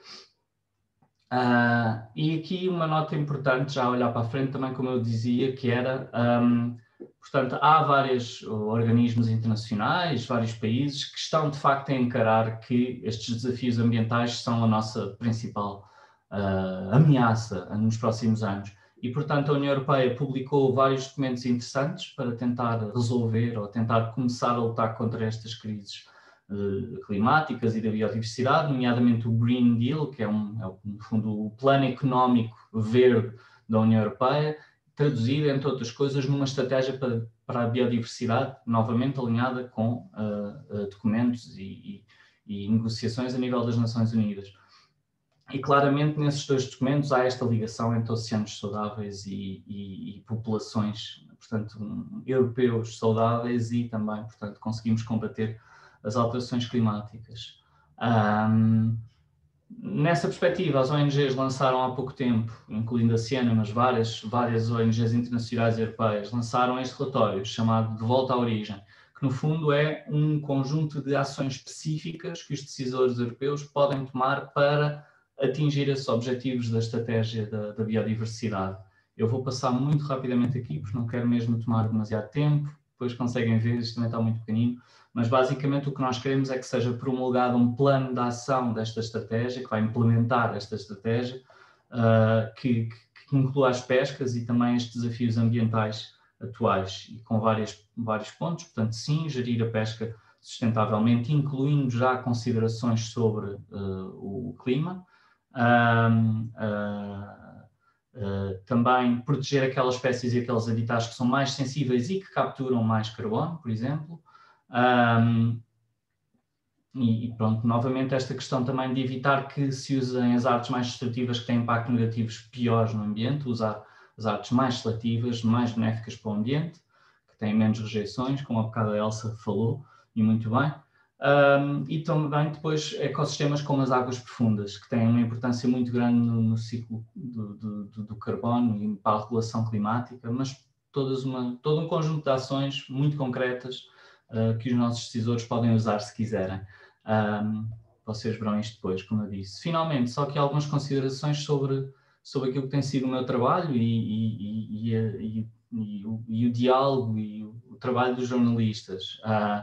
E aqui uma nota importante, já a olhar para a frente também, como eu dizia, que era, portanto, há vários organismos internacionais, vários países que estão de facto a encarar que estes desafios ambientais são a nossa principal ameaça nos próximos anos. E, portanto, a União Europeia publicou vários documentos interessantes para tentar resolver ou tentar começar a lutar contra estas crises climáticas e da biodiversidade, nomeadamente o Green Deal, que é no fundo o plano económico verde da União Europeia, traduzido, entre outras coisas, numa estratégia para a biodiversidade, novamente alinhada com documentos e negociações a nível das Nações Unidas. E claramente nesses dois documentos há esta ligação entre oceanos saudáveis e populações, portanto, europeus saudáveis e também, portanto, conseguimos combater as alterações climáticas. Nessa perspectiva, as ONGs lançaram há pouco tempo, incluindo a Siena, mas várias ONGs internacionais e europeias, lançaram este relatório chamado De Volta à Origem, que no fundo é um conjunto de ações específicas que os decisores europeus podem tomar para atingir esses objetivos da estratégia da biodiversidade. Eu vou passar muito rapidamente aqui, porque não quero mesmo tomar demasiado tempo, depois conseguem ver, isto também está muito pequenino, mas basicamente o que nós queremos é que seja promulgado um plano de ação desta estratégia, que vai implementar esta estratégia, que inclua as pescas e também estes desafios ambientais atuais, e com vários pontos. Portanto, sim, gerir a pesca sustentavelmente, incluindo já considerações sobre o clima, também proteger aquelas espécies e aqueles habitats que são mais sensíveis e que capturam mais carbono, por exemplo, E pronto, novamente esta questão também de evitar que se usem as artes mais destrutivas que têm impactos negativos piores no ambiente, usar as artes mais seletivas, mais benéficas para o ambiente, que têm menos rejeições, como a bocado a Elsa falou, e muito bem. E também depois ecossistemas como as águas profundas, que têm uma importância muito grande no ciclo do carbono e para a regulação climática, mas todo um conjunto de ações muito concretas que os nossos decisores podem usar se quiserem. Vocês verão isto depois, como eu disse. Finalmente, só que algumas considerações sobre aquilo que tem sido o meu trabalho e o diálogo e o trabalho dos jornalistas.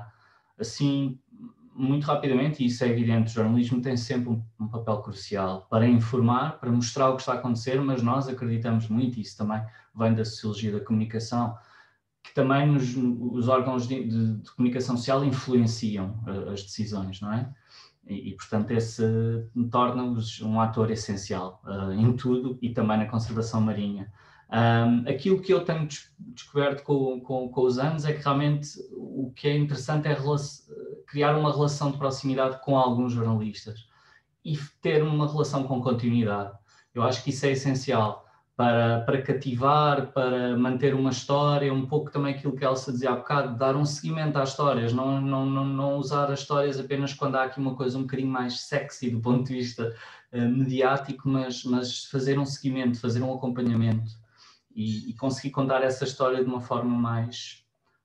Assim, muito rapidamente, e isso é evidente, o jornalismo tem sempre um papel crucial para informar, para mostrar o que está a acontecer, mas nós acreditamos muito, e isso também vem da sociologia da comunicação, que também os órgãos de comunicação social influenciam as decisões, não é? E portanto, esse torna-os um ator essencial em tudo e também na conservação marinha. Aquilo que eu tenho descoberto com os anos é que realmente o que é interessante é criar uma relação de proximidade com alguns jornalistas e ter uma relação com continuidade. Eu acho que isso é essencial para cativar, para manter uma história, um pouco também aquilo que a Elsa dizia há bocado, dar um seguimento às histórias, não usar as histórias apenas quando há aqui uma coisa um bocadinho mais sexy do ponto de vista mediático, mas fazer um seguimento, fazer um acompanhamento e conseguir contar essa história de uma forma mais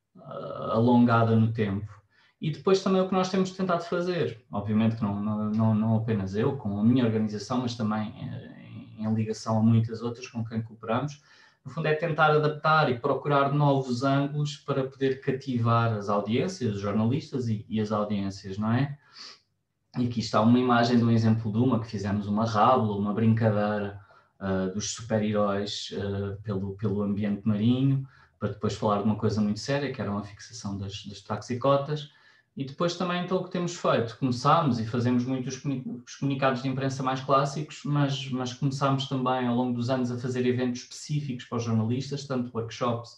alongada no tempo. E depois também o que nós temos tentado fazer, obviamente que não apenas eu, com a minha organização, mas também em ligação a muitas outras com quem cooperamos, no fundo é tentar adaptar e procurar novos ângulos para poder cativar as audiências, os jornalistas e as audiências, não é? E aqui está uma imagem de um exemplo de uma que fizemos uma rábula, uma brincadeira dos super-heróis pelo ambiente marinho, para depois falar de uma coisa muito séria, que era uma fixação das traxicotas. E depois também, então, o que temos feito? Começámos e fazemos muitos comunicados de imprensa mais clássicos, mas começámos também, ao longo dos anos, a fazer eventos específicos para os jornalistas, tanto workshops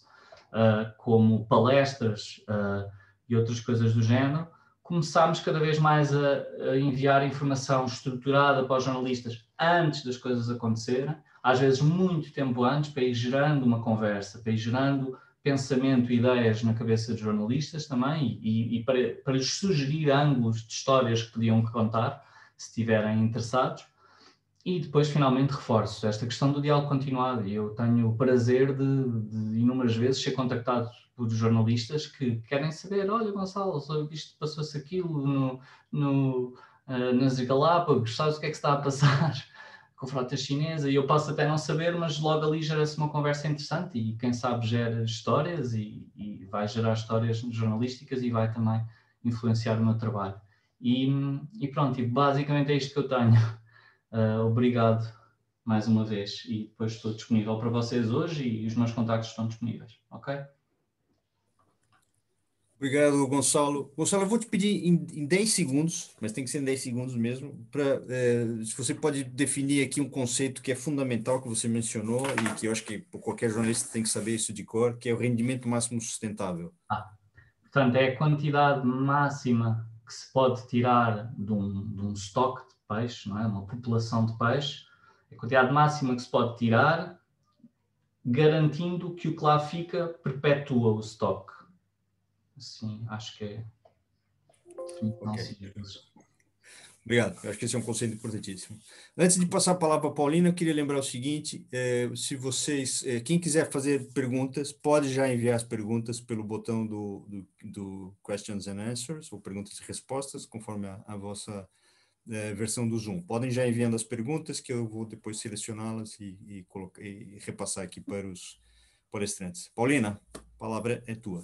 como palestras e outras coisas do género. Começámos cada vez mais a enviar informação estruturada para os jornalistas antes das coisas acontecerem, às vezes muito tempo antes, para ir gerando uma conversa, para ir gerando pensamento e ideias na cabeça dos jornalistas também e para lhes sugerir ângulos de histórias que podiam contar, se estiverem interessados. E depois, finalmente, reforço esta questão do diálogo continuado. E eu tenho o prazer de inúmeras vezes ser contactado por jornalistas que querem saber, olha, Gonçalo, passou-se aquilo nas Galápagos, sabes o que é que se está a passar com a frota chinesa? E eu posso até não saber, mas logo ali gera-se uma conversa interessante e quem sabe gera histórias e vai gerar histórias jornalísticas e vai também influenciar o meu trabalho. E pronto, e basicamente é isto que eu tenho. Obrigado mais uma vez e depois estou disponível para vocês hoje e os meus contactos estão disponíveis, ok? Obrigado, Gonçalo. Gonçalo, eu vou te pedir em 10 segundos, mas tem que ser em 10 segundos mesmo, se você pode definir aqui um conceito que é fundamental, que você mencionou, e que eu acho que qualquer jornalista tem que saber isso de cor, que é o rendimento máximo sustentável. Portanto, é a quantidade máxima que se pode tirar de um estoque de peixe, não é? Uma população de peixe, a quantidade máxima que se pode tirar, garantindo que o que lá fica perpetua o estoque. Assim, acho que é... Okay. Obrigado, eu acho que esse é um conceito importantíssimo. Antes de passar a palavra para a Paulina, eu queria lembrar o seguinte, se vocês, quem quiser fazer perguntas, pode já enviar as perguntas pelo botão do Questions and Answers, ou perguntas e respostas, conforme a vossa versão do Zoom. Podem já enviando as perguntas, que eu vou depois selecioná-las e repassar aqui para os palestrantes. Paulina, a palavra é tua.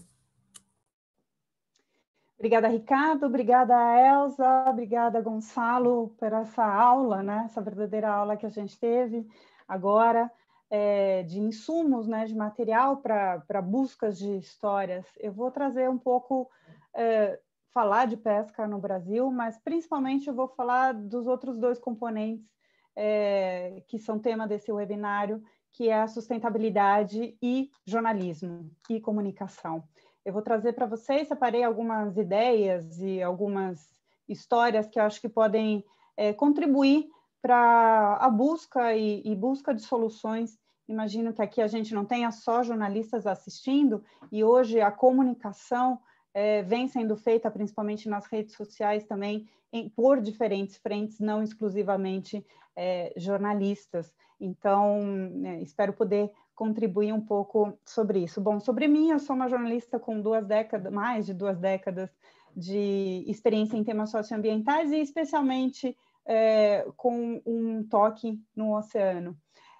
Obrigada, Ricardo. Obrigada, Elsa. Obrigada, Gonçalo, por essa aula, né? Essa verdadeira aula que a gente teve agora, de insumos, né? De material para buscas de histórias. Eu vou trazer um pouco, falar de pesca no Brasil, mas principalmente eu vou falar dos outros dois componentes que são tema desse webinário, que é a sustentabilidade e jornalismo e comunicação. Eu vou trazer para vocês, separei algumas ideias e algumas histórias que eu acho que podem contribuir para a busca e busca de soluções. Imagino que aqui a gente não tenha só jornalistas assistindo, e hoje a comunicação vem sendo feita, principalmente nas redes sociais também, por diferentes frentes, não exclusivamente jornalistas. Então, espero poder contribuir um pouco sobre isso. Bom, sobre mim, eu sou uma jornalista com mais de 2 décadas de experiência em temas socioambientais e especialmente com um toque no oceano.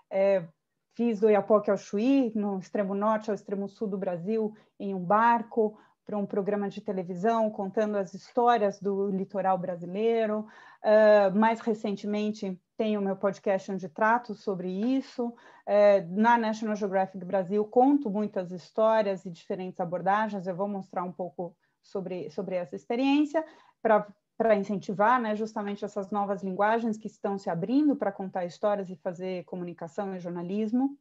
Fiz do Oiapoque ao Chuí, no extremo norte ao extremo sul do Brasil, em um barco, para um programa de televisão contando as histórias do litoral brasileiro. Mais recentemente, tenho o meu podcast onde trato sobre isso. Na National Geographic Brasil, conto muitas histórias e diferentes abordagens. Eu vou mostrar um pouco sobre essa experiência para incentivar, né, justamente essas novas linguagens que estão se abrindo para contar histórias e fazer comunicação e jornalismo.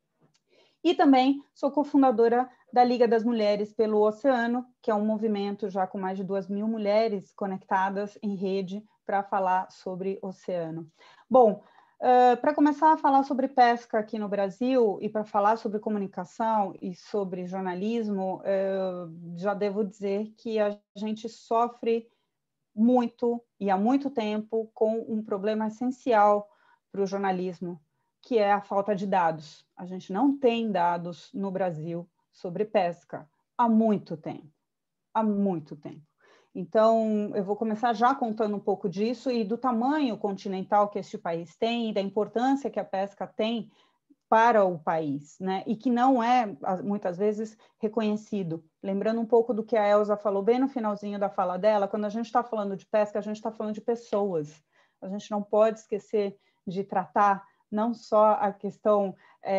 E também sou cofundadora da Liga das Mulheres pelo Oceano, que é um movimento já com mais de 2.000 mulheres conectadas em rede para falar sobre oceano. Bom, para começar a falar sobre pesca aqui no Brasil e para falar sobre comunicação e sobre jornalismo, já devo dizer que a gente sofre muito e há muito tempo com um problema essencial para o jornalismo, que é a falta de dados. A gente não tem dados no Brasil sobre pesca há muito tempo. Há muito tempo. Então, eu vou começar já contando um pouco disso e do tamanho continental que este país tem e da importância que a pesca tem para o país, né? E que não é, muitas vezes, reconhecido. Lembrando um pouco do que a Elza falou bem no finalzinho da fala dela, quando a gente está falando de pesca, a gente está falando de pessoas. A gente não pode esquecer de tratar não só a questão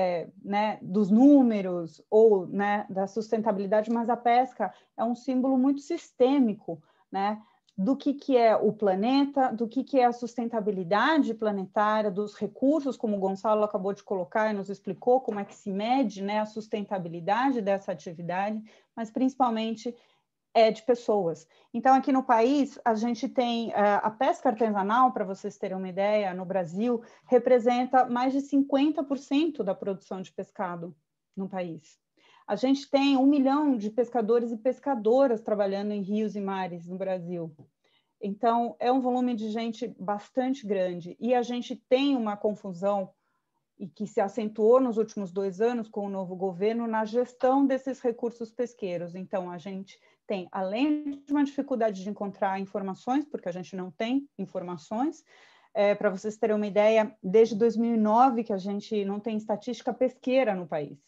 né, dos números ou né, da sustentabilidade, mas a pesca é um símbolo muito sistêmico, né, do que é o planeta, do que é a sustentabilidade planetária, dos recursos, como o Gonçalo acabou de colocar e nos explicou como é que se mede, né, a sustentabilidade dessa atividade, mas principalmente de pessoas. Então, aqui no país, a gente tem a pesca artesanal, para vocês terem uma ideia, no Brasil, representa mais de 50% da produção de pescado no país. A gente tem 1 milhão de pescadores e pescadoras trabalhando em rios e mares no Brasil. Então, é um volume de gente bastante grande. E a gente tem uma confusão, e que se acentuou nos últimos 2 anos com o novo governo, na gestão desses recursos pesqueiros. Então, a gente tem, além de uma dificuldade de encontrar informações, porque a gente não tem informações, para vocês terem uma ideia, desde 2009 que a gente não tem estatística pesqueira no país.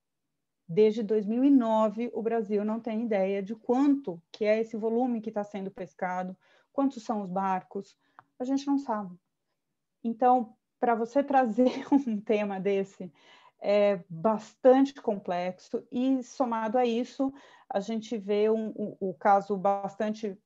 Desde 2009, o Brasil não tem ideia de quanto que é esse volume que está sendo pescado, quantos são os barcos, a gente não sabe. Então, para você trazer um tema desse, é bastante complexo, e somado a isso, a gente vê o caso bastante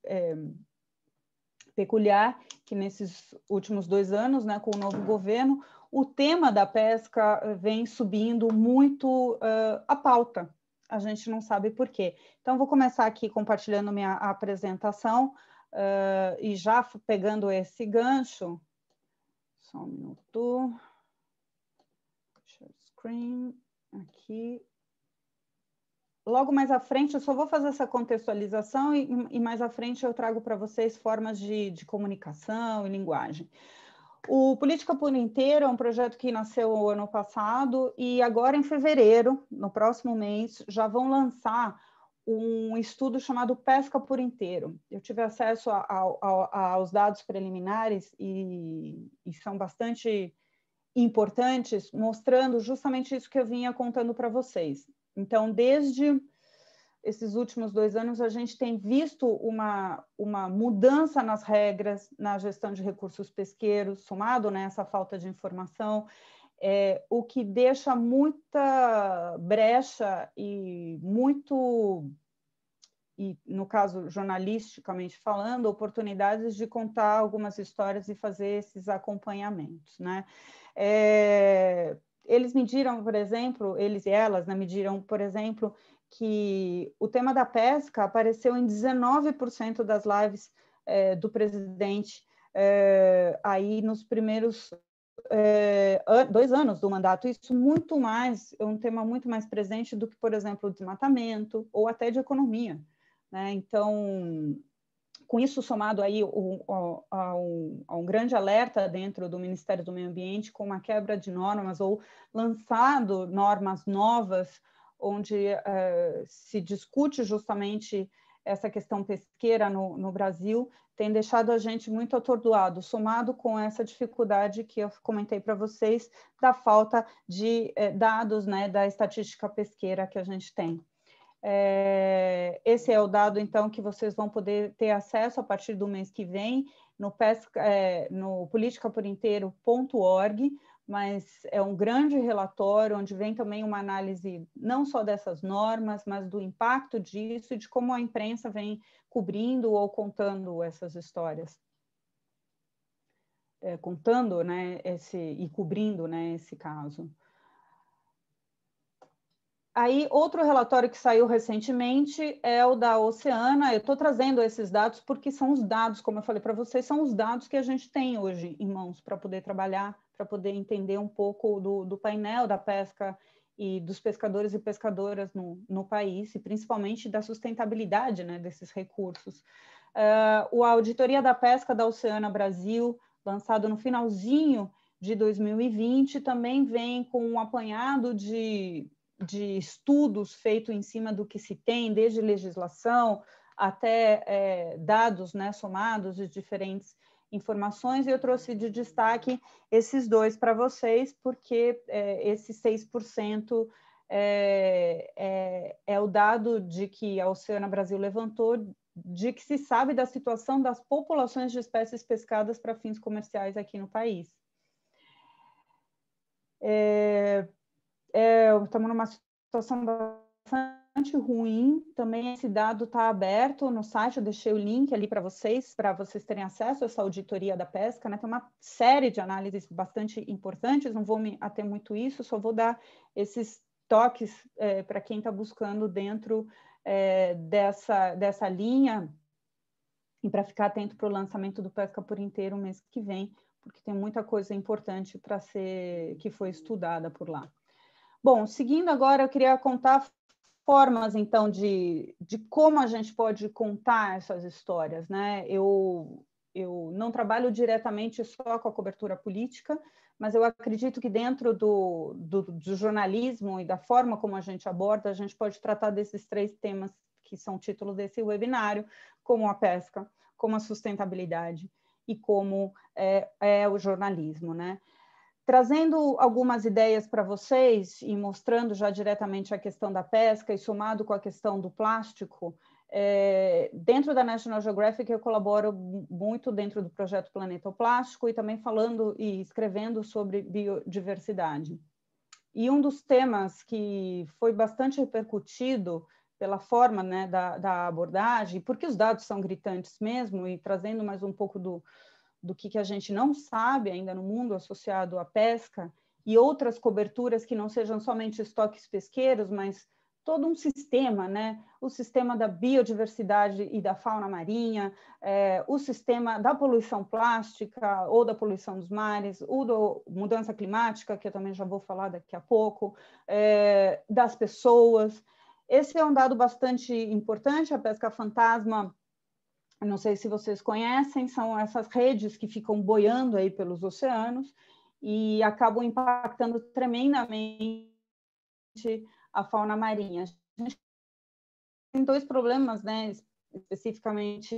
peculiar, que nesses últimos 2 anos, né, com o novo governo, o tema da pesca vem subindo muito a pauta. A gente não sabe por quê. Então, vou começar aqui compartilhando minha apresentação e já pegando esse gancho. Só um minuto. Share screen. Aqui. Logo mais à frente, eu só vou fazer essa contextualização e mais à frente eu trago para vocês formas de comunicação e linguagem. O Política por Inteiro é um projeto que nasceu o ano passado e agora em fevereiro, no próximo mês, já vão lançar um estudo chamado Pesca por Inteiro. Eu tive acesso aos dados preliminares e são bastante importantes, mostrando justamente isso que eu vinha contando para vocês. Então, desde esses últimos 2 anos, a gente tem visto uma mudança nas regras, na gestão de recursos pesqueiros, somado nessa falta de informação, o que deixa muita brecha e no caso, jornalisticamente falando, oportunidades de contar algumas histórias e fazer esses acompanhamentos, né? Eles mediram, por exemplo, eles e elas, né, mediram, por exemplo, que o tema da pesca apareceu em 19% das lives do presidente aí nos primeiros 2 anos do mandato. Isso muito mais, é um tema muito mais presente do que, por exemplo, o desmatamento ou até de economia, né? Então, com isso somado aí a um grande alerta dentro do Ministério do Meio Ambiente com uma quebra de normas ou lançado normas novas, onde se discute justamente essa questão pesqueira no Brasil, tem deixado a gente muito atordoado, somado com essa dificuldade que eu comentei para vocês, da falta de dados, né, da estatística pesqueira que a gente tem. Esse é o dado, então, que vocês vão poder ter acesso a partir do mês que vem no politicaporinteiro.org, mas é um grande relatório onde vem também uma análise não só dessas normas, mas do impacto disso e de como a imprensa vem cobrindo ou contando essas histórias. Contando, né, e cobrindo, né, esse caso. Aí, outro relatório que saiu recentemente é o da Oceana. Eu estou trazendo esses dados porque são os dados, como eu falei para vocês, são os dados que a gente tem hoje em mãos para poder trabalhar, para poder entender um pouco do painel da pesca e dos pescadores e pescadoras no país, e principalmente da sustentabilidade, né, desses recursos. A Auditoria da Pesca da Oceana Brasil, lançado no finalzinho de 2020, também vem com um apanhado de estudos feitos em cima do que se tem, desde legislação até dados, né, somados de diferentes informações, e eu trouxe de destaque esses dois para vocês, porque esse 6% é o dado de que a Oceana Brasil levantou, de que se sabe da situação das populações de espécies pescadas para fins comerciais aqui no país. Estamos numa situação bastante ruim. Também esse dado está aberto no site, eu deixei o link ali para vocês terem acesso a essa auditoria da pesca, né? Tem uma série de análises bastante importantes, não vou me ater muito isso, só vou dar esses toques para quem está buscando dentro dessa linha, e para ficar atento para o lançamento do Pesca por Inteiro mês que vem, porque tem muita coisa importante que foi estudada por lá. Bom, seguindo agora, eu queria contar formas, então, de como a gente pode contar essas histórias, né? Eu não trabalho diretamente só com a cobertura política, mas eu acredito que dentro do jornalismo e da forma como a gente aborda, a gente pode tratar desses 3 temas que são o título desse webinário, como a pesca, como a sustentabilidade e como o jornalismo, né? Trazendo algumas ideias para vocês e mostrando já diretamente a questão da pesca e somado com a questão do plástico, dentro da National Geographic eu colaboro muito dentro do projeto Planeta ao Plástico e também falando e escrevendo sobre biodiversidade. E um dos temas que foi bastante repercutido pela forma, né, da abordagem, porque os dados são gritantes mesmo, e trazendo mais um pouco do que a gente não sabe ainda no mundo associado à pesca e outras coberturas que não sejam somente estoques pesqueiros, mas todo um sistema, né? O sistema da biodiversidade e da fauna marinha, o sistema da poluição plástica ou da poluição dos mares, o da mudança climática, que eu também já vou falar daqui a pouco, das pessoas. Esse é um dado bastante importante. A pesca fantasma, não sei se vocês conhecem, são essas redes que ficam boiando aí pelos oceanos e acabam impactando tremendamente a fauna marinha. A gente tem 2 problemas, né, especificamente,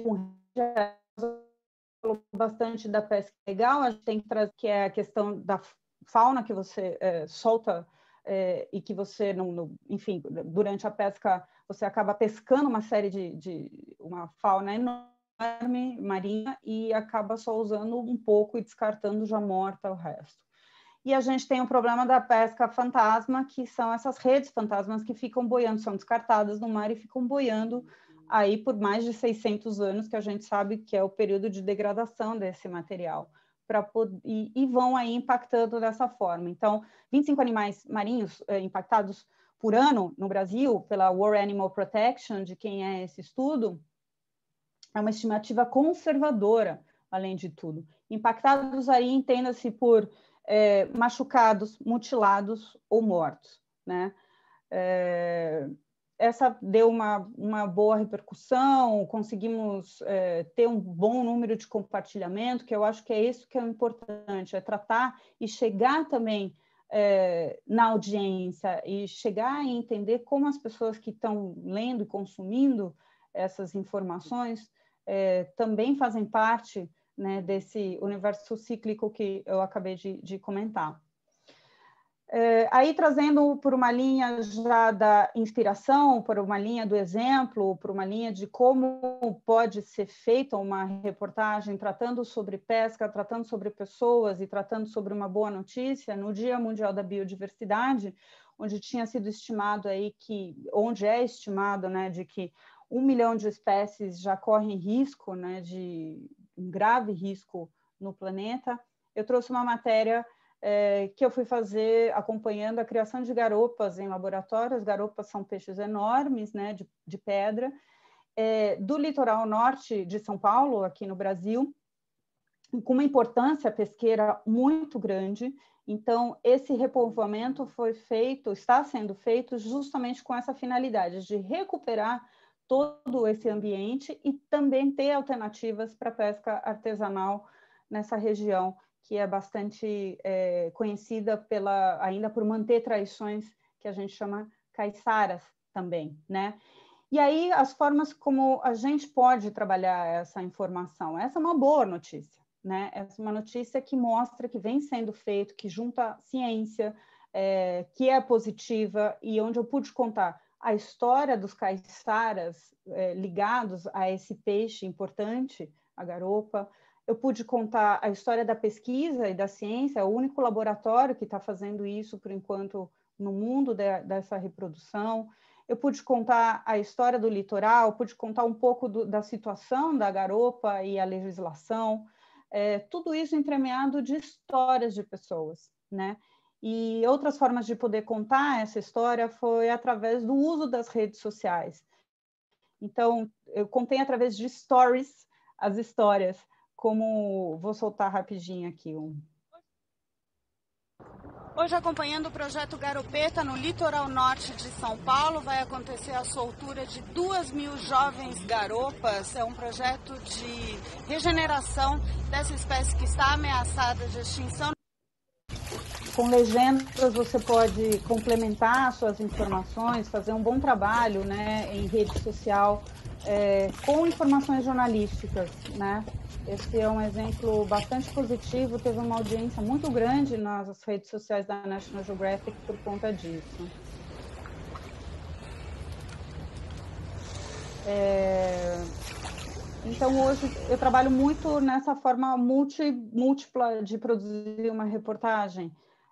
falou bastante da pesca ilegal, a gente tem que trazer, que é a questão da fauna que você solta e que você, enfim, durante a pesca, você acaba pescando uma série uma fauna enorme, marinha, e acaba só usando um pouco e descartando já morta o resto. E a gente tem o problema da pesca fantasma, que são essas redes fantasmas que ficam boiando, são descartadas no mar e ficam boiando aí por mais de 600 anos, que a gente sabe que é o período de degradação desse material, e vão aí impactando dessa forma. Então, 25 animais marinhos impactados por ano no Brasil, pela World Animal Protection, de quem é esse estudo, é uma estimativa conservadora, além de tudo. Impactados aí, entenda-se por machucados, mutilados ou mortos, né? Essa deu uma boa repercussão, conseguimos ter um bom número de compartilhamento, que eu acho que é isso que é importante, é tratar e chegar também na audiência e chegar e entender como as pessoas que estão lendo e consumindo essas informações também fazem parte, né, desse universo cíclico que eu acabei de comentar. Aí, trazendo por uma linha já da inspiração, por uma linha do exemplo, por uma linha de como pode ser feita uma reportagem tratando sobre pesca, tratando sobre pessoas e tratando sobre uma boa notícia, no Dia Mundial da Biodiversidade, onde tinha sido estimado aí onde é estimado, né, de que 1 milhão de espécies já correm risco, né, de um grave risco no planeta, eu trouxe uma matéria que eu fui fazer acompanhando a criação de garopas em laboratório. As garopas são peixes enormes, né, de pedra, do litoral norte de São Paulo, aqui no Brasil, com uma importância pesqueira muito grande. Então, esse repovoamento está sendo feito justamente com essa finalidade de recuperar todo esse ambiente e também ter alternativas para pesca artesanal nessa região, que é bastante conhecida ainda por manter tradições que a gente chama caiçaras também, né? E aí, as formas como a gente pode trabalhar essa informação. Essa é uma boa notícia, né? Essa é uma notícia que mostra que vem sendo feito, que junta ciência, que é positiva, e onde eu pude contar a história dos caiçaras ligados a esse peixe importante, a garopa. Eu pude contar a história da pesquisa e da ciência, é o único laboratório que está fazendo isso, por enquanto, no mundo dessa reprodução. Eu pude contar a história do litoral, pude contar um pouco da situação da garopa e a legislação, tudo isso entremeado de histórias de pessoas, né? E outras formas de poder contar essa história foi através do uso das redes sociais. Então, eu contei através de stories as histórias, como vou soltar rapidinho aqui um. Hoje, acompanhando o projeto Garopeta no litoral norte de São Paulo, vai acontecer a soltura de 2.000 jovens garopas. É um projeto de regeneração dessa espécie que está ameaçada de extinção. Com legendas você pode complementar suas informações, fazer um bom trabalho, né, em rede social, com informações jornalísticas, né? Esse é um exemplo bastante positivo, teve uma audiência muito grande nas redes sociais da National Geographic por conta disso. Então, hoje, eu trabalho muito nessa forma múltipla de produzir uma reportagem.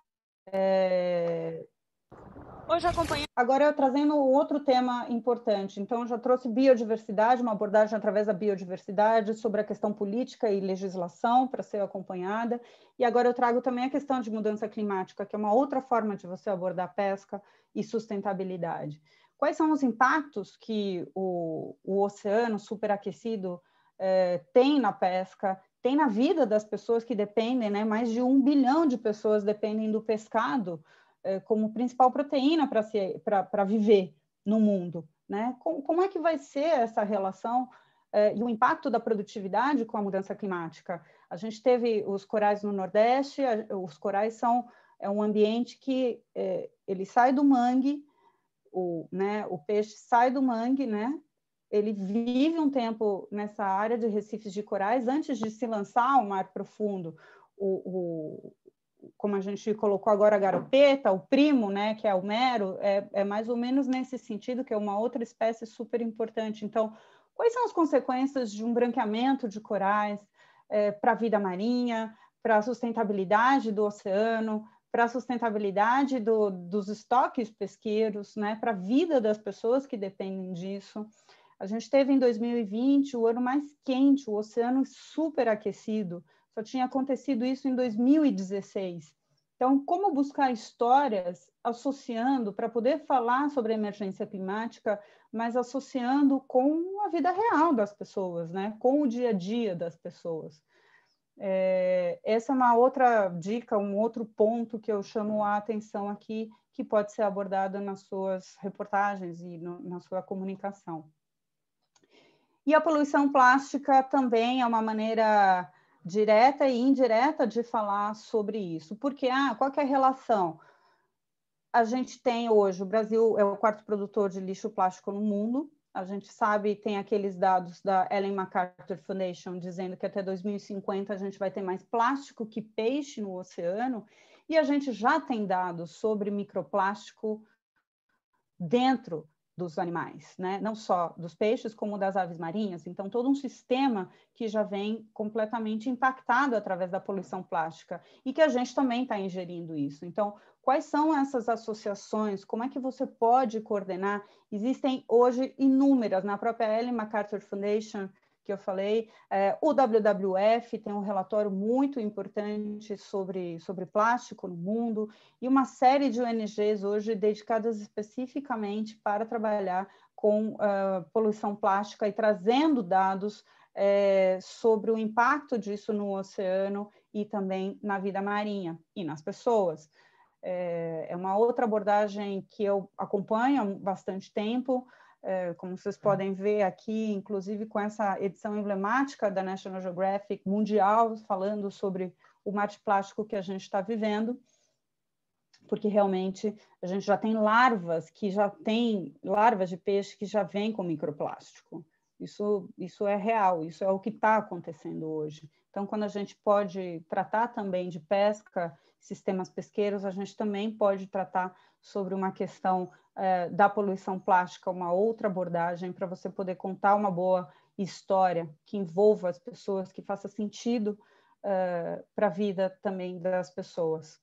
Hoje acompanhei. Agora eu trazendo outro tema importante. Então, eu já trouxe biodiversidade, uma abordagem através da biodiversidade sobre a questão política e legislação para ser acompanhada. E agora eu trago também a questão de mudança climática, que é uma outra forma de você abordar pesca e sustentabilidade. Quais são os impactos que o oceano superaquecido tem na pesca, tem na vida das pessoas que dependem, né? Mais de 1 bilhão de pessoas dependem do pescado como principal proteína para viver no mundo, né? Como é que vai ser essa relação e o impacto da produtividade com a mudança climática? A gente teve os corais no Nordeste, os corais é um ambiente que ele sai do mangue, o peixe sai do mangue, né? Ele vive um tempo nessa área de recifes de corais antes de se lançar ao mar profundo. Como a gente colocou agora a garopeta, o primo, né, que é o mero, é mais ou menos nesse sentido, que é uma outra espécie super importante. Então, quais são as consequências de um branqueamento de corais para a vida marinha, para a sustentabilidade do oceano, para a sustentabilidade dos estoques pesqueiros, né, para a vida das pessoas que dependem disso? A gente teve em 2020 o ano mais quente, o oceano superaquecido. Só tinha acontecido isso em 2016. Então, como buscar histórias associando, para poder falar sobre a emergência climática, mas associando com a vida real das pessoas, né? Com o dia a dia das pessoas. Essa é uma outra dica, um outro ponto que eu chamo a atenção aqui, que pode ser abordado nas suas reportagens e na sua comunicação. E a poluição plástica também é uma maneira direta e indireta de falar sobre isso. Porque, qual que é a relação? A gente tem hoje, o Brasil é o quarto produtor de lixo plástico no mundo. A gente sabe, tem aqueles dados da Ellen MacArthur Foundation dizendo que até 2050 a gente vai ter mais plástico que peixe no oceano, e a gente já tem dados sobre microplástico dentro dos animais, né? Não só dos peixes, como das aves marinhas. Então, todo um sistema que já vem completamente impactado através da poluição plástica e que a gente também está ingerindo isso. Então, quais são essas associações? Como é que você pode coordenar? Existem hoje inúmeras, na própria Ellen MacArthur Foundation, que eu falei, o WWF tem um relatório muito importante sobre plástico no mundo, e uma série de ONGs hoje dedicadas especificamente para trabalhar com poluição plástica e trazendo dados sobre o impacto disso no oceano e também na vida marinha e nas pessoas. É uma outra abordagem que eu acompanho há bastante tempo, como vocês podem ver aqui, inclusive com essa edição emblemática da National Geographic mundial, falando sobre o mar de plástico que a gente está vivendo, porque realmente a gente já tem larvas de peixe que já vêm com microplástico. Isso é real, isso é o que está acontecendo hoje. Então, quando a gente pode tratar também de pesca, sistemas pesqueiros, a gente também pode tratar sobre uma questão da poluição plástica, uma outra abordagem para você poder contar uma boa história que envolva as pessoas, que faça sentido para a vida também das pessoas.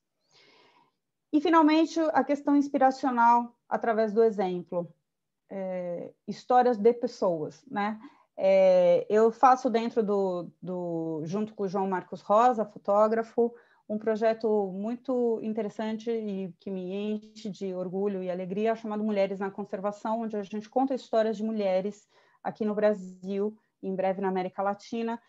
E, finalmente, a questão inspiracional através do exemplo. Histórias de pessoas, né? Eu faço dentro junto com o João Marcos Rosa, fotógrafo, um projeto muito interessante e que me enche de orgulho e alegria, chamado Mulheres na Conservação, onde a gente conta histórias de mulheres aqui no Brasil, e em breve na América Latina,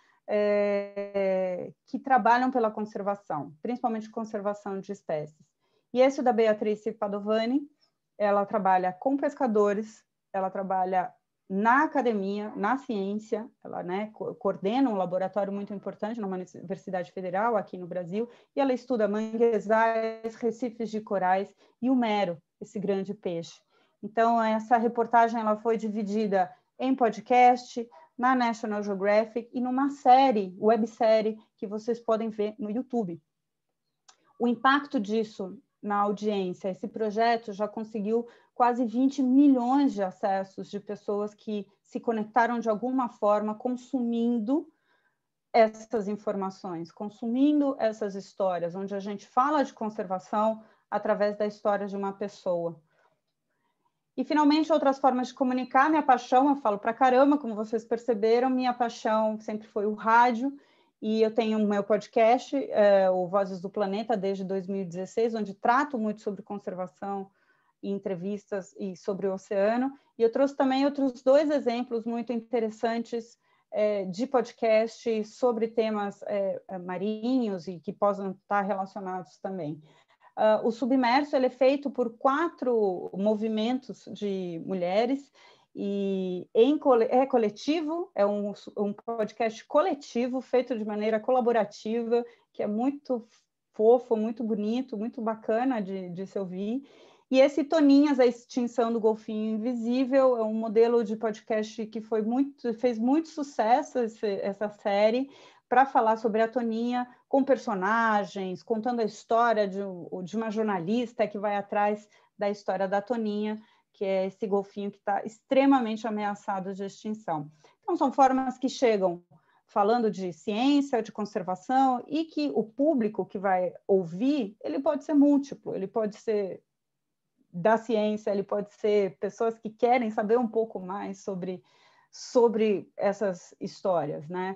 que trabalham pela conservação, principalmente conservação de espécies. E esse da Beatriz Padovani, ela trabalha com pescadores, ela trabalha na academia, na ciência, ela, né, coordena um laboratório muito importante numa universidade federal aqui no Brasil, e ela estuda manguezais, recifes de corais e o mero, esse grande peixe. Então, essa reportagem ela foi dividida em podcast, na National Geographic e numa websérie, que vocês podem ver no YouTube. O impacto disso na audiência, esse projeto já conseguiu quase 20 milhões de acessos de pessoas que se conectaram de alguma forma consumindo essas informações, consumindo essas histórias, onde a gente fala de conservação através da história de uma pessoa. E, finalmente, outras formas de comunicar. Minha paixão, eu falo pra caramba, como vocês perceberam, minha paixão sempre foi o rádio, e eu tenho o meu podcast, o Vozes do Planeta, desde 2016, onde trato muito sobre conservação e entrevistas e sobre o oceano. E eu trouxe também outros 2 exemplos muito interessantes de podcast sobre temas marinhos e que possam estar relacionados também. O Submerso ele é feito por 4 movimentos de mulheres, e é coletivo, é um podcast coletivo, feito de maneira colaborativa, que é muito fofo, muito bonito, muito bacana de se ouvir. E esse Toninhas, a Extinção do Golfinho Invisível, é um modelo de podcast que fez muito sucesso, essa série, para falar sobre a Toninha, com personagens, contando a história de uma jornalista que vai atrás da história da Toninha, que é esse golfinho que está extremamente ameaçado de extinção. Então, são formas que chegam falando de ciência, de conservação, e que o público que vai ouvir, ele pode ser múltiplo, ele pode ser da ciência, ele pode ser pessoas que querem saber um pouco mais sobre essas histórias, né?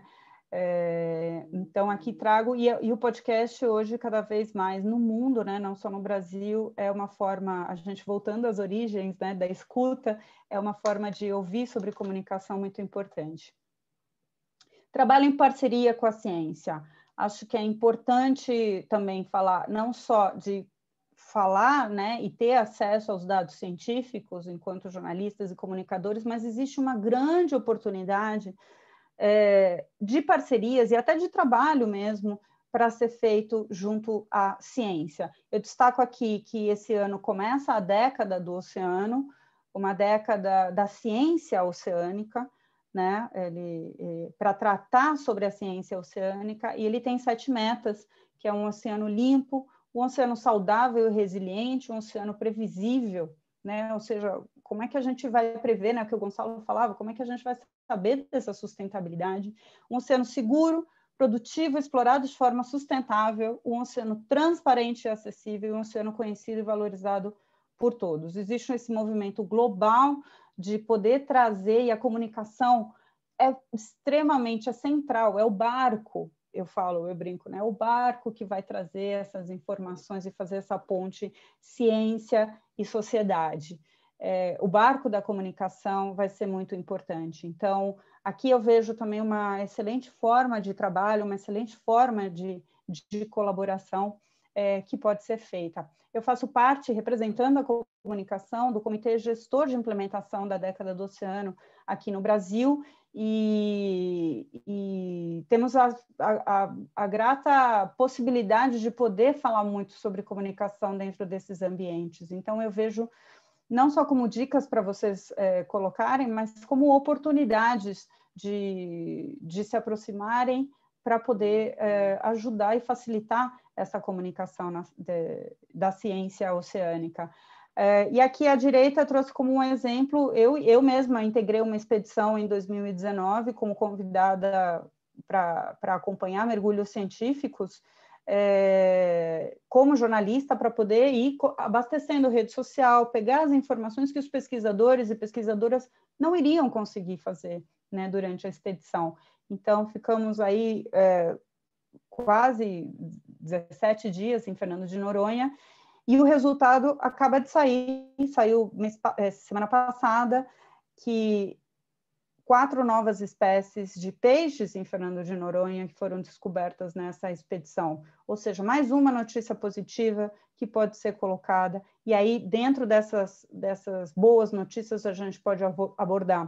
Então, aqui trago, e o podcast hoje, cada vez mais no mundo, né, não só no Brasil, é uma forma, a gente voltando às origens, né, da escuta, é uma forma de ouvir sobre comunicação muito importante. Trabalho em parceria com a ciência. Acho que é importante também falar, não só de falar, né, e ter acesso aos dados científicos enquanto jornalistas e comunicadores, mas existe uma grande oportunidade de parcerias e até de trabalho mesmo para ser feito junto à ciência. Eu destaco aqui que esse ano começa a década do oceano, uma década da ciência oceânica, né, para tratar sobre a ciência oceânica, e ele tem 7 metas, que é um oceano limpo, um oceano saudável e resiliente, um oceano previsível, né? Ou seja, como é que a gente vai prever, né, o que o Gonçalo falava, como é que a gente vai saber dessa sustentabilidade? Um oceano seguro, produtivo, explorado de forma sustentável, um oceano transparente e acessível, um oceano conhecido e valorizado por todos. Existe esse movimento global de poder trazer, e a comunicação é extremamente central, é o barco, eu brinco, né? O barco que vai trazer essas informações e fazer essa ponte ciência e sociedade. O barco da comunicação vai ser muito importante. Então, aqui eu vejo também uma excelente forma de trabalho, uma excelente forma de colaboração que pode ser feita. Eu faço parte, representando a comunicação, do Comitê Gestor de Implementação da Década do Oceano aqui no Brasil, e temos a grata possibilidade de poder falar muito sobre comunicação dentro desses ambientes. Então, eu vejo não só como dicas para vocês colocarem, mas como oportunidades de se aproximarem para poder ajudar e facilitar essa comunicação da ciência oceânica. E aqui à direita trouxe como um exemplo, eu mesma integrei uma expedição em 2019 como convidada para acompanhar mergulhos científicos, como jornalista, para poder ir abastecendo rede social, pegar as informações que os pesquisadores e pesquisadoras não iriam conseguir fazer, né, durante a expedição. Então, ficamos aí quase 17 dias em Fernando de Noronha, e o resultado acaba de saiu semana passada, que 4 novas espécies de peixes em Fernando de Noronha que foram descobertas nessa expedição. Ou seja, mais uma notícia positiva que pode ser colocada. E aí, dentro dessas boas notícias, a gente pode abordar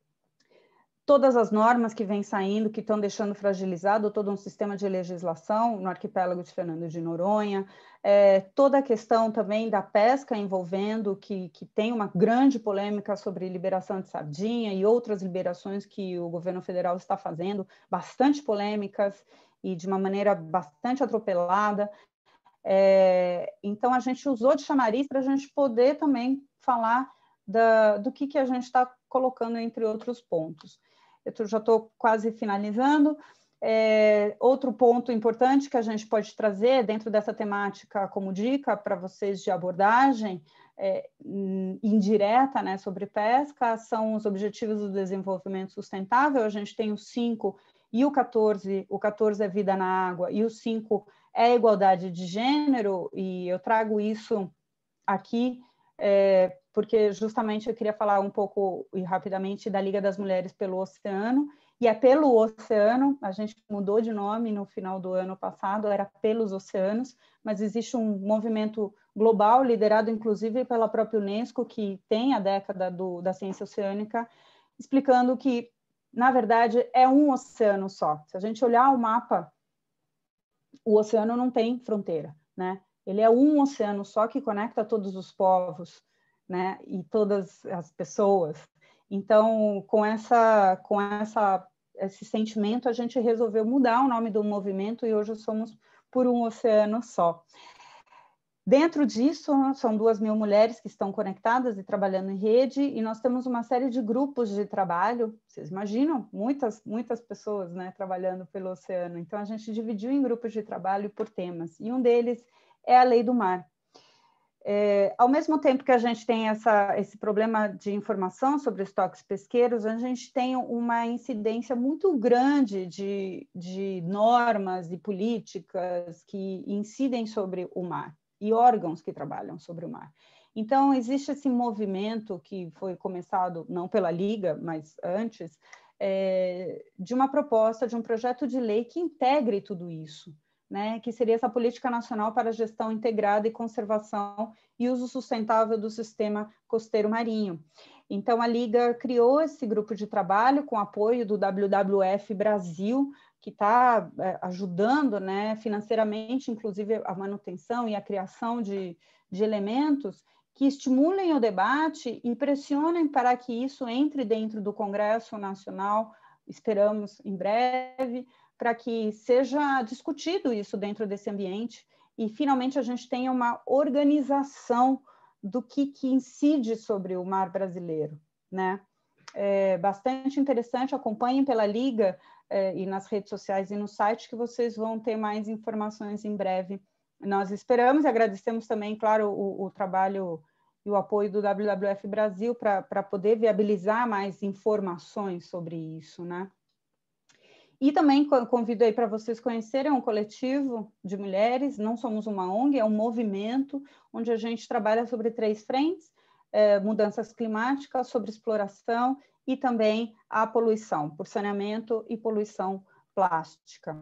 todas as normas que vêm saindo, que estão deixando fragilizado todo um sistema de legislação no arquipélago de Fernando de Noronha, toda a questão também da pesca envolvendo, que tem uma grande polêmica sobre liberação de sardinha e outras liberações que o governo federal está fazendo, bastante polêmicas e de uma maneira bastante atropelada. Então, a gente usou de chamariz para a gente poder também falar do que a gente está colocando entre outros pontos. Eu já estou quase finalizando. Outro ponto importante que a gente pode trazer dentro dessa temática como dica para vocês de abordagem indireta, né, sobre pesca, são os Objetivos do Desenvolvimento Sustentável. A gente tem os 5 e o 14. O 14 é vida na água e o 5 é a igualdade de gênero, e eu trago isso aqui porque justamente eu queria falar um pouco e rapidamente da Liga das Mulheres pelo Oceano, e é pelo oceano, a gente mudou de nome no final do ano passado, era pelos oceanos, mas existe um movimento global, liderado inclusive pela própria Unesco, que tem a década da ciência oceânica, explicando que, na verdade, é um oceano só. Se a gente olhar o mapa, o oceano não tem fronteira, né? Ele é um oceano só que conecta todos os povos, né? E todas as pessoas. Então, com esse sentimento, a gente resolveu mudar o nome do movimento e hoje somos por um oceano só. Dentro disso, são 2.000 mulheres que estão conectadas e trabalhando em rede, e nós temos uma série de grupos de trabalho. Vocês imaginam? Muitas pessoas, né, trabalhando pelo oceano. Então, a gente dividiu em grupos de trabalho por temas, e um deles é a Lei do Mar. Ao mesmo tempo que a gente tem esse problema de informação sobre estoques pesqueiros, a gente tem uma incidência muito grande de normas e políticas que incidem sobre o mar e órgãos que trabalham sobre o mar. Então, existe esse movimento que foi começado, não pela Liga, mas antes, de uma proposta, de um projeto de lei que integre tudo isso, né? Que seria essa Política Nacional para a Gestão Integrada e Conservação e Uso Sustentável do Sistema Costeiro Marinho. Então, a Liga criou esse grupo de trabalho com apoio do WWF Brasil, que está ajudando, né, financeiramente, inclusive, a manutenção e a criação de elementos que estimulem o debate e pressionem para que isso entre dentro do Congresso Nacional, esperamos em breve, para que seja discutido isso dentro desse ambiente e, finalmente, a gente tenha uma organização do que incide sobre o mar brasileiro, né? É bastante interessante, acompanhem pela Liga e nas redes sociais e no site que vocês vão ter mais informações em breve. Nós esperamos e agradecemos também, claro, o trabalho e o apoio do WWF Brasil para poder viabilizar mais informações sobre isso, né? E também convido aí para vocês conhecerem um coletivo de mulheres, não somos uma ONG, é um movimento onde a gente trabalha sobre 3 frentes, mudanças climáticas, sobre exploração e também a poluição, por saneamento e poluição plástica.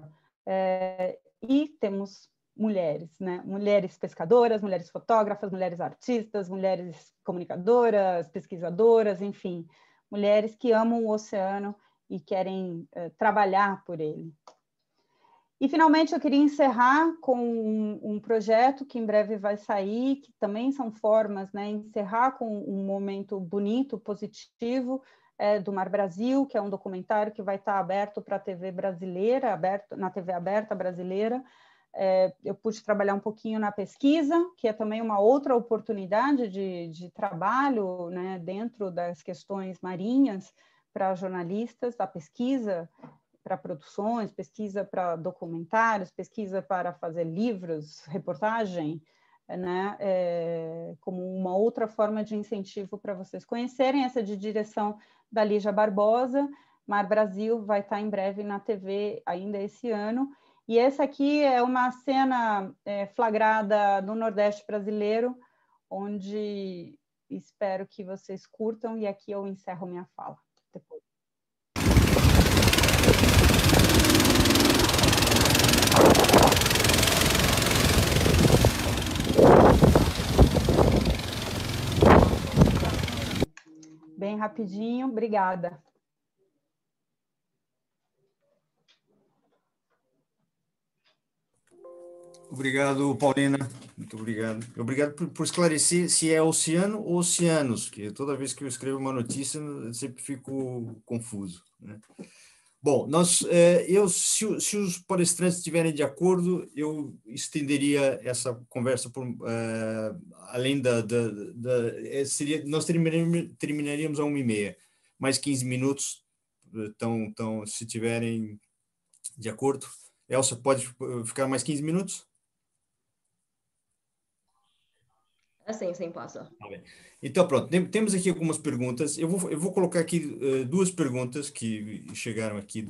E temos mulheres, né? Mulheres pescadoras, mulheres fotógrafas, mulheres artistas, mulheres comunicadoras, pesquisadoras, enfim, mulheres que amam o oceano e querem trabalhar por ele. E, finalmente, eu queria encerrar com um projeto que em breve vai sair, que também são formas, né, encerrar com um momento bonito, positivo, do Mar Brasil, que é um documentário que vai estar aberto para a TV brasileira, na TV aberta brasileira. Eu pude trabalhar um pouquinho na pesquisa, que é também uma outra oportunidade de trabalho, né, dentro das questões marinhas, para jornalistas, a pesquisa para produções, pesquisa para documentários, pesquisa para fazer livros, reportagem, né, como uma outra forma de incentivo para vocês conhecerem, essa de direção da Lígia Barbosa. Mar Brasil vai estar em breve na TV ainda esse ano, e essa aqui é uma cena flagrada no Nordeste brasileiro, onde espero que vocês curtam, e aqui eu encerro minha fala. Depois. Bem rapidinho, obrigada. Obrigado, Paulina. Muito obrigado. Obrigado por esclarecer se é oceano ou oceanos, que toda vez que eu escrevo uma notícia, eu sempre fico confuso, né? Bom, se os palestrantes estiverem de acordo, eu estenderia essa conversa além nós terminaríamos a 1h30, mais 15 minutos, então, se tiverem de acordo. Elsa, pode ficar mais 15 minutos? Sim, passa. Então, pronto, temos aqui algumas perguntas. Eu vou colocar aqui 2 perguntas que chegaram aqui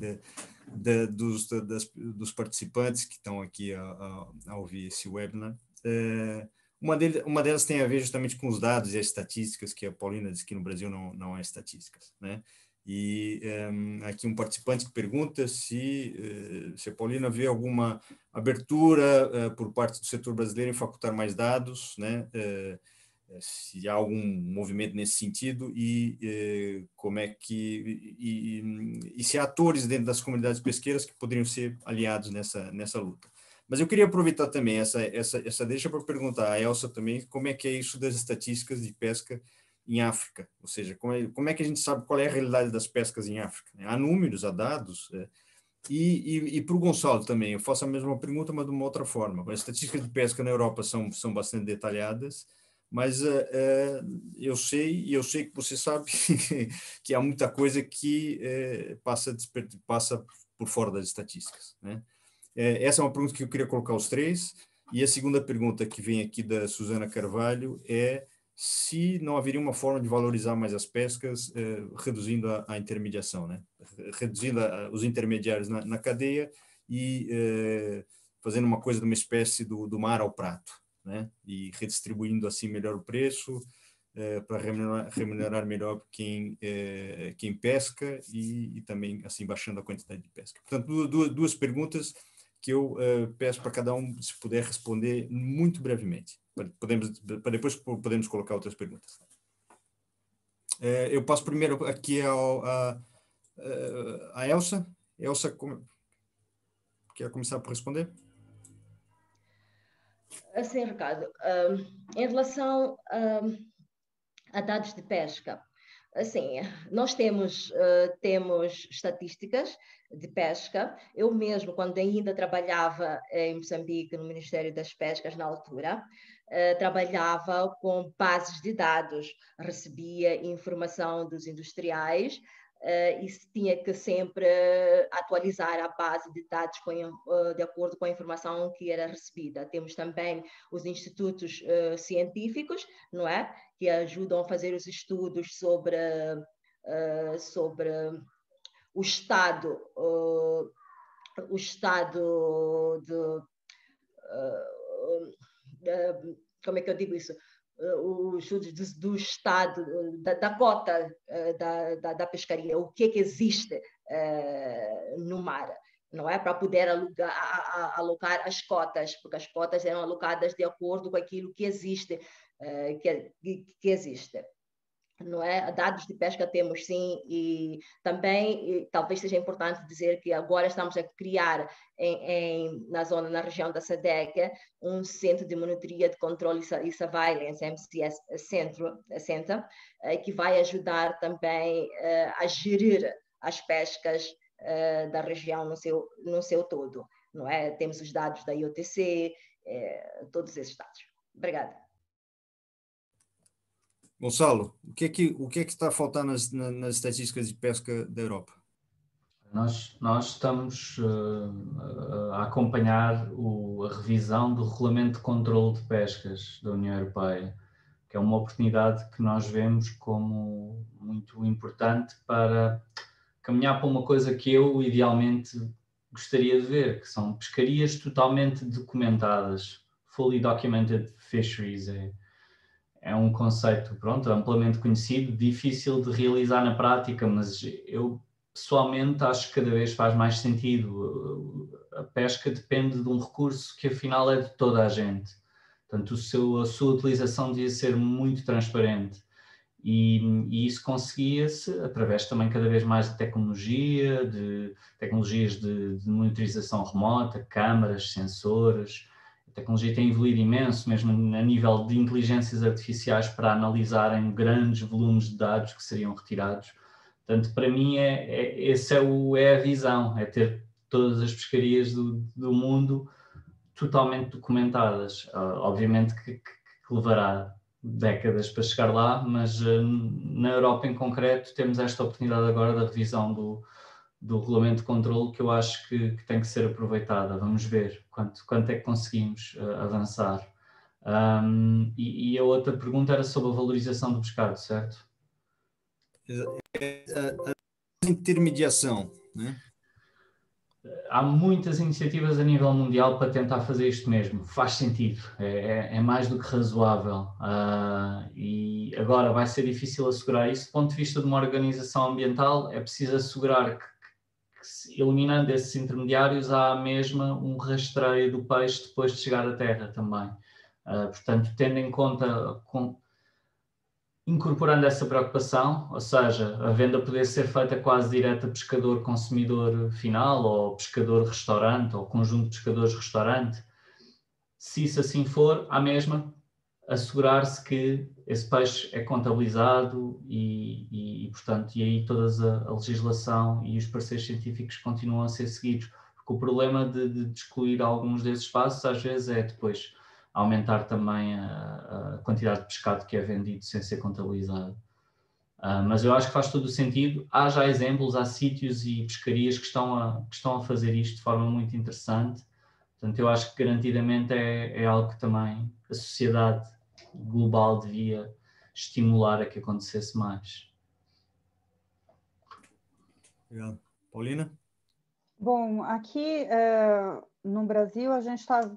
dos participantes que estão aqui a ouvir esse webinar. Uma delas tem a ver justamente com os dados e as estatísticas, que a Paulina disse que no Brasil não há estatísticas, né? E aqui um participante que pergunta se a Paulina vê alguma abertura por parte do setor brasileiro em facultar mais dados, né? Se há algum movimento nesse sentido e como é que e se há atores dentro das comunidades pesqueiras que poderiam ser aliados nessa luta. Mas eu queria aproveitar também essa deixa para perguntar a Elsa também como é que é isso das estatísticas de pesca em África, ou seja, como é que a gente sabe qual é a realidade das pescas em África? Há números, há dados, e para o Gonçalo também, eu faço a mesma pergunta, mas de uma outra forma. As estatísticas de pesca na Europa são bastante detalhadas, mas eu sei que você sabe que há muita coisa que passa por fora das estatísticas, né? Essa é uma pergunta que eu queria colocar aos 3. E a segunda pergunta que vem aqui da Susana Carvalho é se não haveria uma forma de valorizar mais as pescas, reduzindo a intermediação, né? Reduzindo os intermediários na cadeia e fazendo uma coisa de uma espécie do mar ao prato, né? E redistribuindo assim melhor o preço, para remunerar melhor quem pesca e também assim baixando a quantidade de pesca. Portanto, duas perguntas que eu peço para cada um, se puder responder muito brevemente. Para depois podemos colocar outras perguntas. Eu passo primeiro aqui a Elsa. Elsa, quer começar por responder? Assim, Ricardo, em relação a dados de pesca, assim, nós temos estatísticas de pesca. Eu mesmo, quando ainda trabalhava em Moçambique, no Ministério das Pescas, na altura, trabalhava com bases de dados, recebia informação dos industriais, e tinha que sempre atualizar a base de dados de acordo com a informação que era recebida. Temos também os institutos científicos, não é? Que ajudam a fazer os estudos sobre o estado como é que eu digo isso? Os estudos do estado, da cota da pescaria, o que é que existe no mar, não é? Para poder alocar as cotas, porque as cotas eram alocadas de acordo com aquilo que existe, que existe. Não é? Dados de pesca temos sim, e também talvez seja importante dizer que agora estamos a criar na região da SADC, um centro de monitoria de controle e surveillance, MCS Center, que vai ajudar também a gerir as pescas da região no seu todo, não é? Temos os dados da IOTC, todos esses dados. Obrigada. Gonçalo, o que é que está a faltar nas estatísticas de pesca da Europa? Nós estamos a acompanhar a revisão do Regulamento de Controlo de Pescas da União Europeia, que é uma oportunidade que nós vemos como muito importante para caminhar para uma coisa que eu idealmente gostaria de ver, que são pescarias totalmente documentadas, fully documented fisheries. É um conceito, pronto, amplamente conhecido, difícil de realizar na prática, mas eu pessoalmente acho que cada vez faz mais sentido. A pesca depende de um recurso que afinal é de toda a gente. Portanto, a sua utilização devia ser muito transparente. E isso conseguia-se através também cada vez mais de tecnologias de monitorização remota, câmaras, sensores. A tecnologia tem evoluído imenso, mesmo a nível de inteligências artificiais para analisarem grandes volumes de dados que seriam retirados. Portanto, para mim, essa é a visão, é ter todas as pescarias do mundo totalmente documentadas. Obviamente que levará décadas para chegar lá, mas na Europa em concreto temos esta oportunidade agora da revisão do regulamento de controle, que eu acho que tem que ser aproveitada. Vamos ver quanto é que conseguimos avançar. E a outra pergunta era sobre a valorização do pescado, certo? A intermediação, né? Há muitas iniciativas a nível mundial para tentar fazer isto mesmo. Faz sentido, é mais do que razoável. E agora vai ser difícil assegurar isso. Do ponto de vista de uma organização ambiental, é preciso assegurar que eliminando esses intermediários, há mesmo um rastreio do peixe depois de chegar à terra também. Portanto, tendo em conta, incorporando essa preocupação, ou seja, a venda poder ser feita quase direta pescador-consumidor final, ou pescador-restaurante, ou conjunto de pescadores-restaurante, se isso assim for, há mesmo assegurar-se que esse peixe é contabilizado e portanto, e aí toda a legislação e os parceiros científicos continuam a ser seguidos. Porque o problema de excluir alguns desses espaços, às vezes, é depois aumentar também a quantidade de pescado que é vendido sem ser contabilizado. Mas eu acho que faz todo o sentido. Há já exemplos, há sítios e pescarias que estão a fazer isto de forma muito interessante. Portanto, eu acho que garantidamente é algo que também a sociedade global devia estimular a que acontecesse mais. Obrigado. Paulina? Bom, aqui no Brasil a gente está...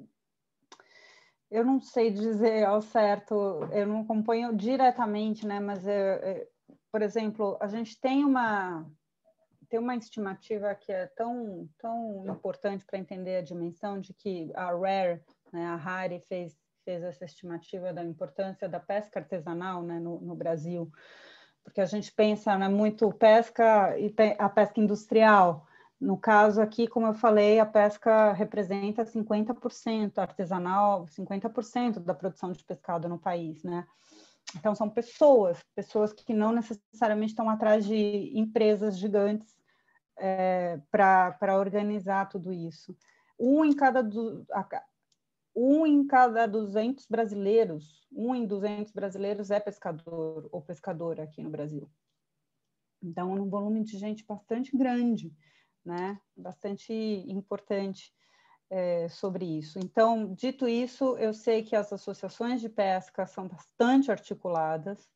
Eu não sei dizer ao certo, eu não acompanho diretamente, né? Mas, por exemplo, a gente tem uma estimativa que é tão importante para entender a dimensão de que a RARE, né, a RARE fez essa estimativa da importância da pesca artesanal, né, no Brasil, porque a gente pensa, né, muito pesca e a pesca industrial. No caso aqui, como eu falei, a pesca representa 50% artesanal, 50% da produção de pescado no país, né? Então, são pessoas que não necessariamente estão atrás de empresas gigantes para organizar tudo isso. Um em cada 200 brasileiros, 1 em 200 brasileiros é pescador ou pescadora aqui no Brasil. Então, é um volume de gente bastante grande, né? Bastante importante sobre isso. Então, dito isso, eu sei que as associações de pesca são bastante articuladas,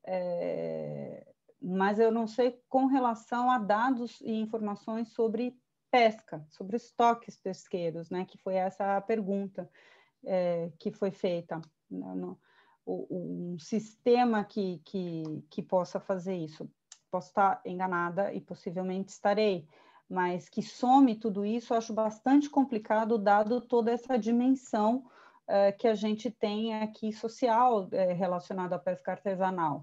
mas eu não sei com relação a dados e informações sobre pesca, sobre estoques pesqueiros, né? Que foi essa a pergunta que foi feita. Um sistema que possa fazer isso. Posso estar enganada e possivelmente estarei, mas que some tudo isso, eu acho bastante complicado, dado toda essa dimensão que a gente tem aqui social relacionada à pesca artesanal.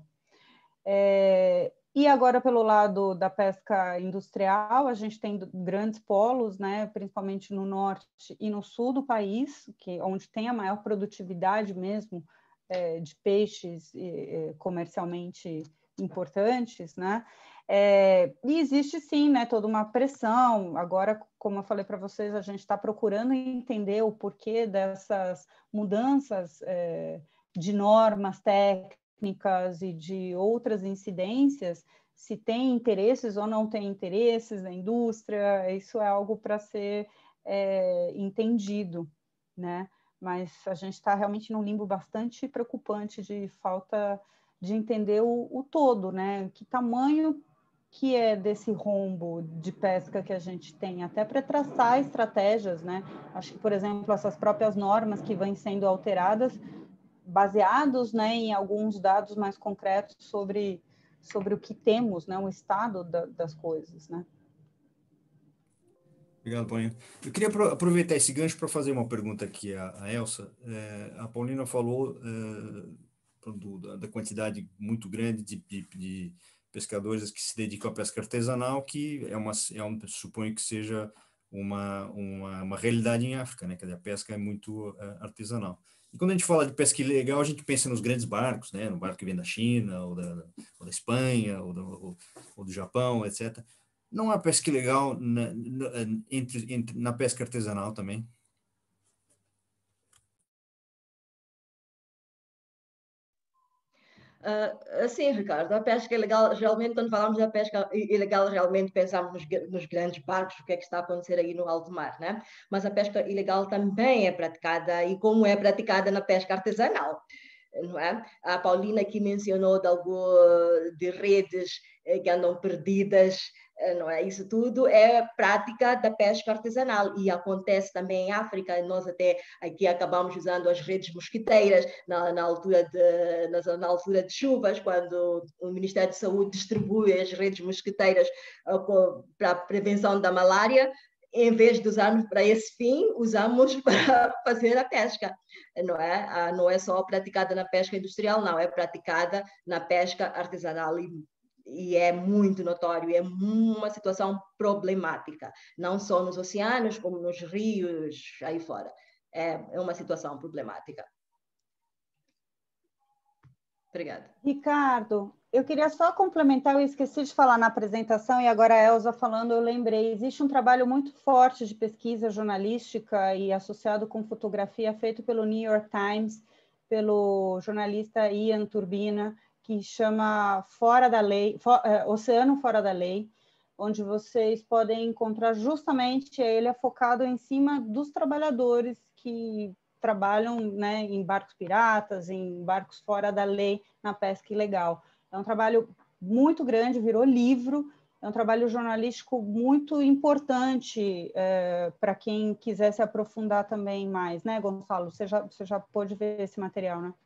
E agora, pelo lado da pesca industrial, a gente tem grandes polos, né, principalmente no norte e no sul do país, onde tem a maior produtividade mesmo de peixes comercialmente importantes, né? E existe sim, né, toda uma pressão. Agora, como eu falei para vocês, a gente está procurando entender o porquê dessas mudanças de normas técnicas e de outras incidências, se tem interesses ou não tem interesses na indústria. Isso é algo para ser entendido, né? Mas a gente está realmente num limbo bastante preocupante de falta de entender o todo, né? Que tamanho que é desse rombo de pesca que a gente tem, até para traçar estratégias, né? Acho que, por exemplo, essas próprias normas que vêm sendo alteradas, baseados, né, em alguns dados mais concretos sobre o que temos, né? O estado das coisas, né? Obrigado, Paulina. Eu queria aproveitar esse gancho para fazer uma pergunta aqui à Elsa. A Paulina falou da quantidade muito grande de pescadores que se dedicam à pesca artesanal, que suponho que seja uma realidade em África, né? Quer dizer, a pesca é muito artesanal. E quando a gente fala de pesca ilegal, a gente pensa nos grandes barcos, né? No barco que vem da China, ou da Espanha, ou do Japão, etc. Não há pesca ilegal na pesca artesanal também? Sim, Ricardo, a pesca ilegal, geralmente quando falamos da pesca ilegal, realmente pensamos nos grandes barcos, o que é que está a acontecer aí no alto mar, né? Mas a pesca ilegal também é praticada, e como é praticada na pesca artesanal, não é? A Paulina aqui mencionou de redes que andam perdidas, não é? Isso tudo é prática da pesca artesanal e acontece também em África. Nós até aqui acabamos usando as redes mosquiteiras na altura de chuvas, quando o Ministério de Saúde distribui as redes mosquiteiras para a prevenção da malária. Em vez de usarmos para esse fim, usamos para fazer a pesca, não é? Não é só praticada na pesca industrial, não, é praticada na pesca artesanal e é muito notório, é uma situação problemática, não só nos oceanos, como nos rios, aí fora. É uma situação problemática. Obrigada. Ricardo, eu queria só complementar, eu esqueci de falar na apresentação, e agora a Elsa falando, eu lembrei, existe um trabalho muito forte de pesquisa jornalística e associado com fotografia feito pelo New York Times, pelo jornalista Ian Turbina, que chama Oceano Fora da Lei, onde vocês podem encontrar justamente ele é focado em cima dos trabalhadores que trabalham, né, em barcos piratas, em barcos fora da lei, na pesca ilegal. É um trabalho muito grande, virou livro, é um trabalho jornalístico muito importante para quem quiser se aprofundar também mais, né, Gonçalo? Você já pôde ver esse material, né?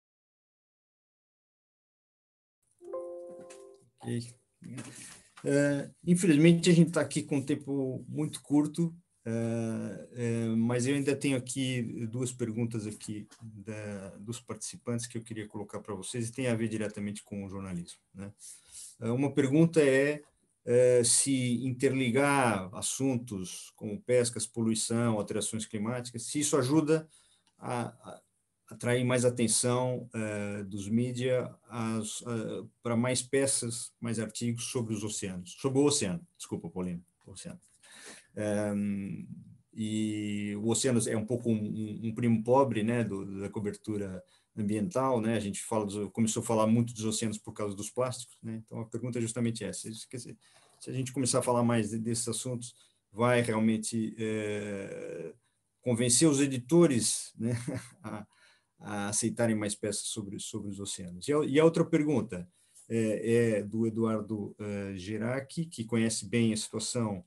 Ok. Infelizmente, a gente está aqui com um tempo muito curto, mas eu ainda tenho aqui duas perguntas aqui dos participantes que eu queria colocar para vocês e tem a ver diretamente com o jornalismo, né? Uma pergunta é se interligar assuntos como pescas, poluição, alterações climáticas, se isso ajuda a atrair mais atenção dos mídias para mais peças, mais artigos sobre os oceanos, sobre o oceano. Desculpa, Paulina, o oceano. E o oceano é um pouco um primo pobre, né, da cobertura ambiental, né? A gente começou a falar muito dos oceanos por causa dos plásticos, né? Então a pergunta é justamente essa: quer dizer, se a gente começar a falar mais desses assuntos, vai realmente convencer os editores, né, a aceitarem mais peças sobre os oceanos. E a outra pergunta é do Eduardo Gerac, que conhece bem a situação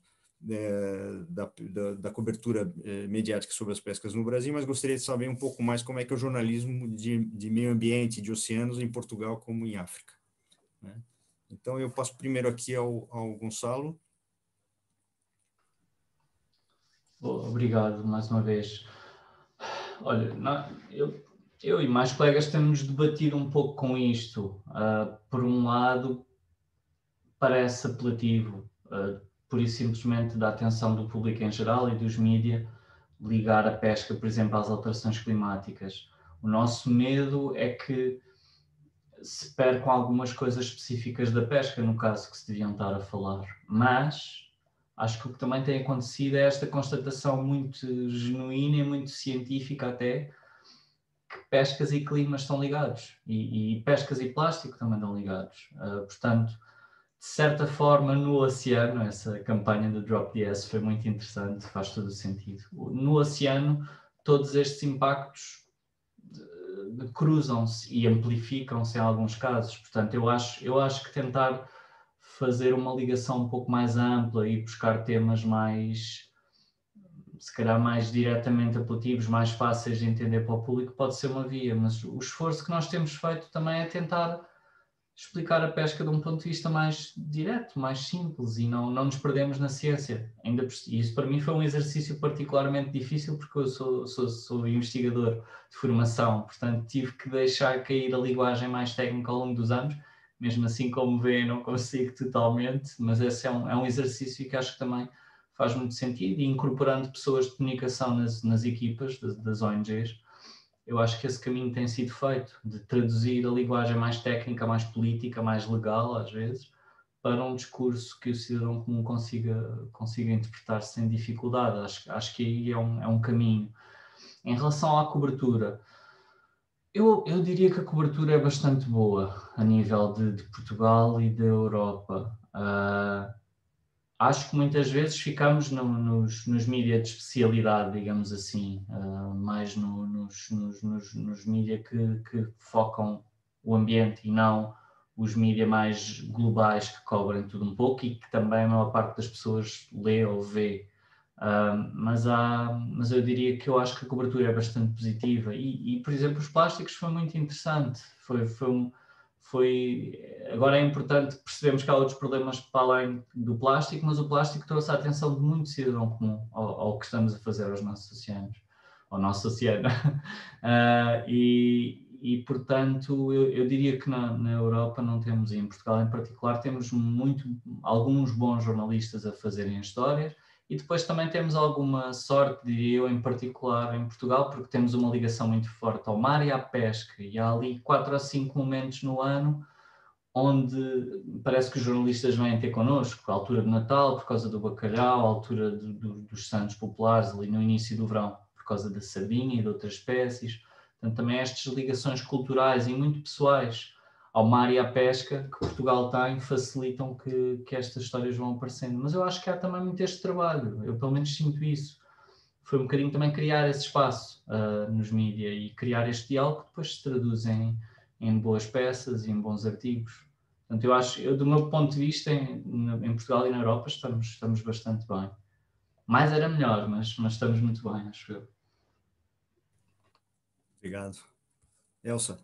da cobertura mediática sobre as pescas no Brasil, mas gostaria de saber um pouco mais como é que é o jornalismo de meio ambiente, de oceanos, em Portugal como em África, né? Então, eu passo primeiro aqui ao Gonçalo. Obrigado, mais uma vez. Olha, eu e mais colegas temos debatido um pouco com isto. Por um lado, parece apelativo, por isso simplesmente da atenção do público em geral e dos mídias, ligar a pesca, por exemplo, às alterações climáticas. O nosso medo é que se percam algumas coisas específicas da pesca, no caso que se deviam estar a falar. Mas acho que o que também tem acontecido é esta constatação muito genuína e muito científica até, que pescas e climas estão ligados. E pescas e plástico também estão ligados. Portanto, de certa forma, no oceano, essa campanha do Drop the S foi muito interessante, faz todo o sentido. No oceano, todos estes impactos cruzam-se e amplificam-se em alguns casos. Portanto, eu acho que tentar fazer uma ligação um pouco mais ampla e buscar temas mais, se calhar mais diretamente apelativos, mais fáceis de entender para o público, pode ser uma via, mas o esforço que nós temos feito também é tentar explicar a pesca de um ponto de vista mais direto, mais simples, e não nos perdemos na ciência. E isso para mim foi um exercício particularmente difícil, porque eu sou investigador de formação, portanto tive que deixar cair a linguagem mais técnica ao longo dos anos. Mesmo assim, como vê, não consigo totalmente, mas esse é um exercício que acho que também faz muito sentido, e incorporando pessoas de comunicação nas equipas das ONGs, eu acho que esse caminho tem sido feito, de traduzir a linguagem mais técnica, mais política, mais legal, às vezes, para um discurso que o cidadão comum consiga interpretar sem dificuldade. Acho que aí é um caminho. Em relação à cobertura, eu diria que a cobertura é bastante boa a nível de Portugal e da Europa. Acho que muitas vezes ficamos nos mídias de especialidade, digamos assim, mais nos mídias que focam o ambiente e não os mídias mais globais que cobrem tudo um pouco e que também a maior parte das pessoas lê ou vê. Mas eu diria que eu acho que a cobertura é bastante positiva e por exemplo, os plásticos foi muito interessante. Agora é importante percebermos que há outros problemas para além do plástico, mas o plástico trouxe a atenção de muito cidadão comum ao que estamos a fazer aos nossos oceanos, ao nosso oceano. E portanto, eu diria que na Europa não temos, e em Portugal em particular, temos alguns bons jornalistas a fazerem histórias, e depois também temos alguma sorte, diria eu, em particular em Portugal, porque temos uma ligação muito forte ao mar e à pesca, e há ali 4 ou 5 momentos no ano onde parece que os jornalistas vêm ter connosco, a altura de Natal por causa do bacalhau, a altura dos Santos Populares ali no início do verão por causa da sardinha e de outras espécies. Portanto, também estas ligações culturais e muito pessoais ao mar e à pesca que Portugal tem facilitam que estas histórias vão aparecendo. Mas eu acho que há também muito este trabalho, eu pelo menos sinto isso. Foi um bocadinho também criar esse espaço nos mídias e criar este diálogo que depois se traduz em boas peças e em bons artigos. Portanto, eu acho, do meu ponto de vista, em Portugal e na Europa estamos bastante bem. Mais era melhor, mas estamos muito bem, acho eu. Obrigado. Elsa?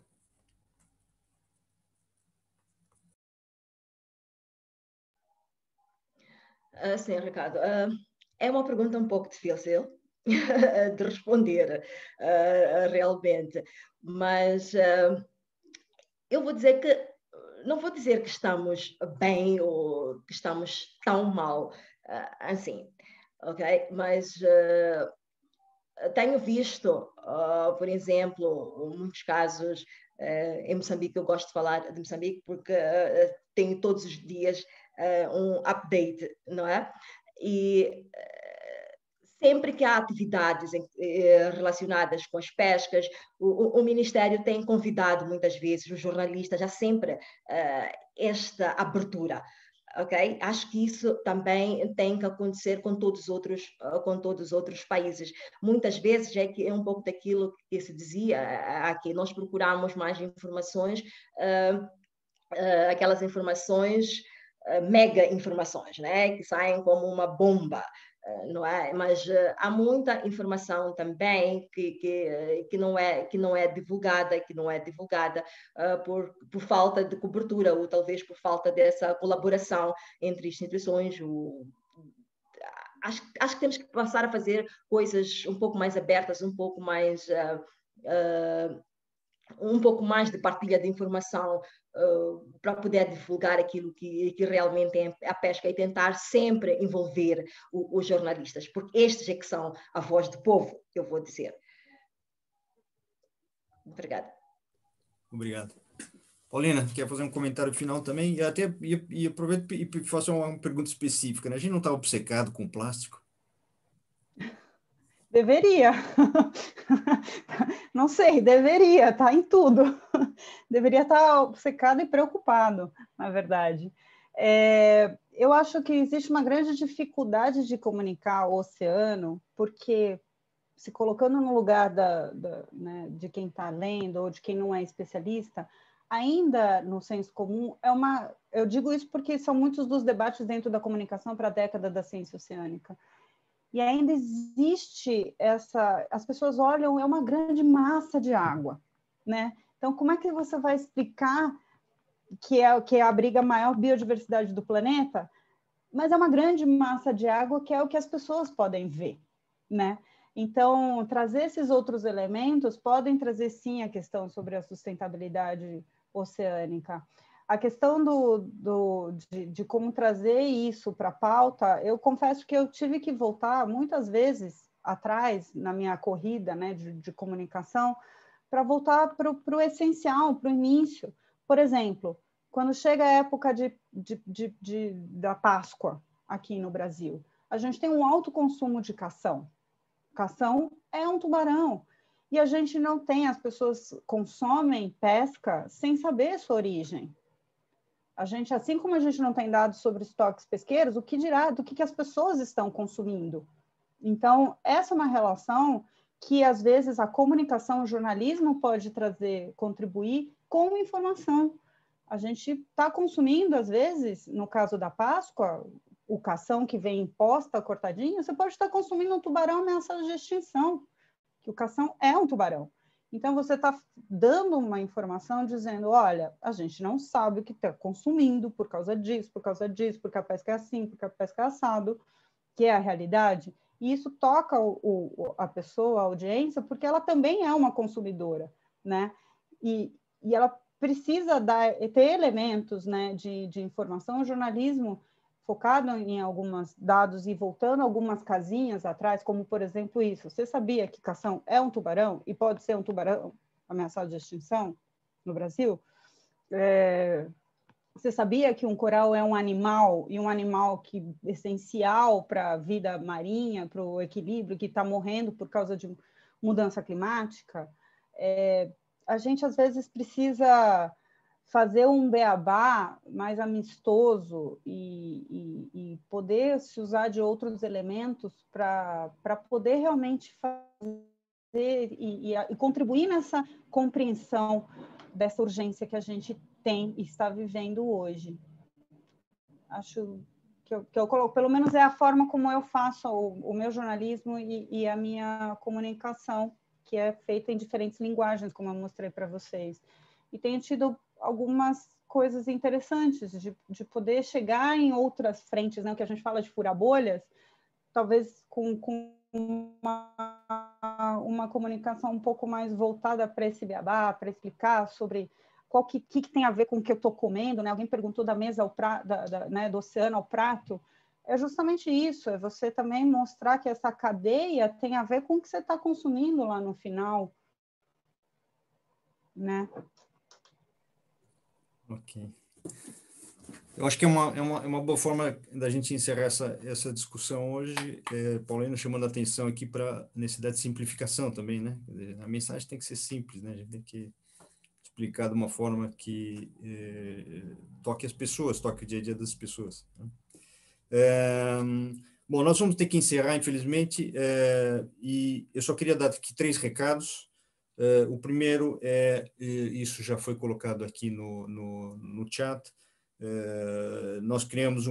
Sim, Ricardo. É uma pergunta um pouco difícil de responder realmente, mas eu vou dizer que não vou dizer que estamos bem ou que estamos tão mal assim, ok? Mas tenho visto, por exemplo, muitos casos em Moçambique. Eu gosto de falar de Moçambique porque tenho todos os dias um update, não é? E sempre que há atividades relacionadas com as pescas, o Ministério tem convidado muitas vezes os jornalistas, há sempre esta abertura. Okay? Acho que isso também tem que acontecer com todos os outros países. Muitas vezes é um pouco daquilo que se dizia aqui. Nós procuramos mais informações, aquelas informações, mega informações, né? Que saem como uma bomba. Não é? Mas há muita informação também que não é divulgada, por falta de cobertura ou talvez por falta dessa colaboração entre instituições. Acho que temos que passar a fazer coisas um pouco mais abertas, um pouco mais de partilha de informação para poder divulgar aquilo que realmente é a pesca e tentar sempre envolver os jornalistas, porque estes é que são a voz do povo, eu vou dizer. Obrigada. Obrigado. Paulina, quer fazer um comentário final também? E aproveito e faço uma pergunta específica, né? A gente não está obcecado com plástico? Deveria. Não sei, deveria, tá em tudo. Deveria estar obcecado e preocupado, na verdade. Eu acho que existe uma grande dificuldade de comunicar o oceano, porque se colocando no lugar né, de quem está lendo ou de quem não é especialista, ainda no senso comum, eu digo isso porque são muitos dos debates dentro da comunicação para a década da ciência oceânica. E ainda existe as pessoas olham, é uma grande massa de água, né? Então, como é que você vai explicar que abriga a maior biodiversidade do planeta, mas é uma grande massa de água que é o que as pessoas podem ver, né? Então, trazer esses outros elementos podem trazer, sim, a questão sobre a sustentabilidade oceânica. A questão de como trazer isso para a pauta, eu confesso que eu tive que voltar muitas vezes atrás na minha corrida, né, de comunicação, para voltar para o essencial, para o início. Por exemplo, quando chega a época da Páscoa aqui no Brasil, a gente tem um alto consumo de cação. Cação é um tubarão. E a gente não tem, as pessoas consomem pesca sem saber sua origem. A gente, assim como a gente não tem dados sobre estoques pesqueiros, o que dirá do que as pessoas estão consumindo? Então, essa é uma relação que, às vezes, a comunicação, o jornalismo pode contribuir com informação. A gente está consumindo, às vezes, no caso da Páscoa, o cação que vem imposta, cortadinho, você pode estar consumindo um tubarão ameaçado de extinção, que o cação é um tubarão. Então, você está dando uma informação dizendo, olha, a gente não sabe o que está consumindo por causa disso, porque a pesca é assim, porque a pesca é assado, que é a realidade. E isso toca a pessoa, a audiência, porque ela também é uma consumidora, né? E ela precisa ter elementos, né, de informação. O jornalismo focado em alguns dados e voltando algumas casinhas atrás, como, por exemplo, isso. Você sabia que cação é um tubarão e pode ser um tubarão ameaçado de extinção no Brasil? Você sabia que um coral é um animal, e um animal essencial para a vida marinha, para o equilíbrio, que está morrendo por causa de mudança climática? A gente, às vezes, precisa fazer um beabá mais amistoso e poder se usar de outros elementos para poder realmente fazer e contribuir nessa compreensão dessa urgência que a gente tem e está vivendo hoje. Acho que eu coloco, pelo menos é a forma como eu faço o meu jornalismo e a minha comunicação, que é feita em diferentes linguagens, como eu mostrei para vocês. E tenho tido algumas coisas interessantes de poder chegar em outras frentes, né? O que a gente fala de furar bolhas, talvez com uma comunicação um pouco mais voltada para esse beabá, para explicar sobre qual que tem a ver com o que eu estou comendo, né? Alguém perguntou da mesa ao prato, né, do oceano ao prato. É justamente isso, é você também mostrar que essa cadeia tem a ver com o que você está consumindo lá no final, né? Ok. Eu acho que é uma boa forma da gente encerrar essa discussão hoje, Paulina chamando a atenção aqui para a necessidade de simplificação também, né? A mensagem tem que ser simples, né? A gente tem que explicar de uma forma que toque as pessoas, toque o dia a dia das pessoas, né? Bom, nós vamos ter que encerrar, infelizmente, e eu só queria dar aqui 3 recados. O primeiro isso já foi colocado aqui no chat. Nós criamos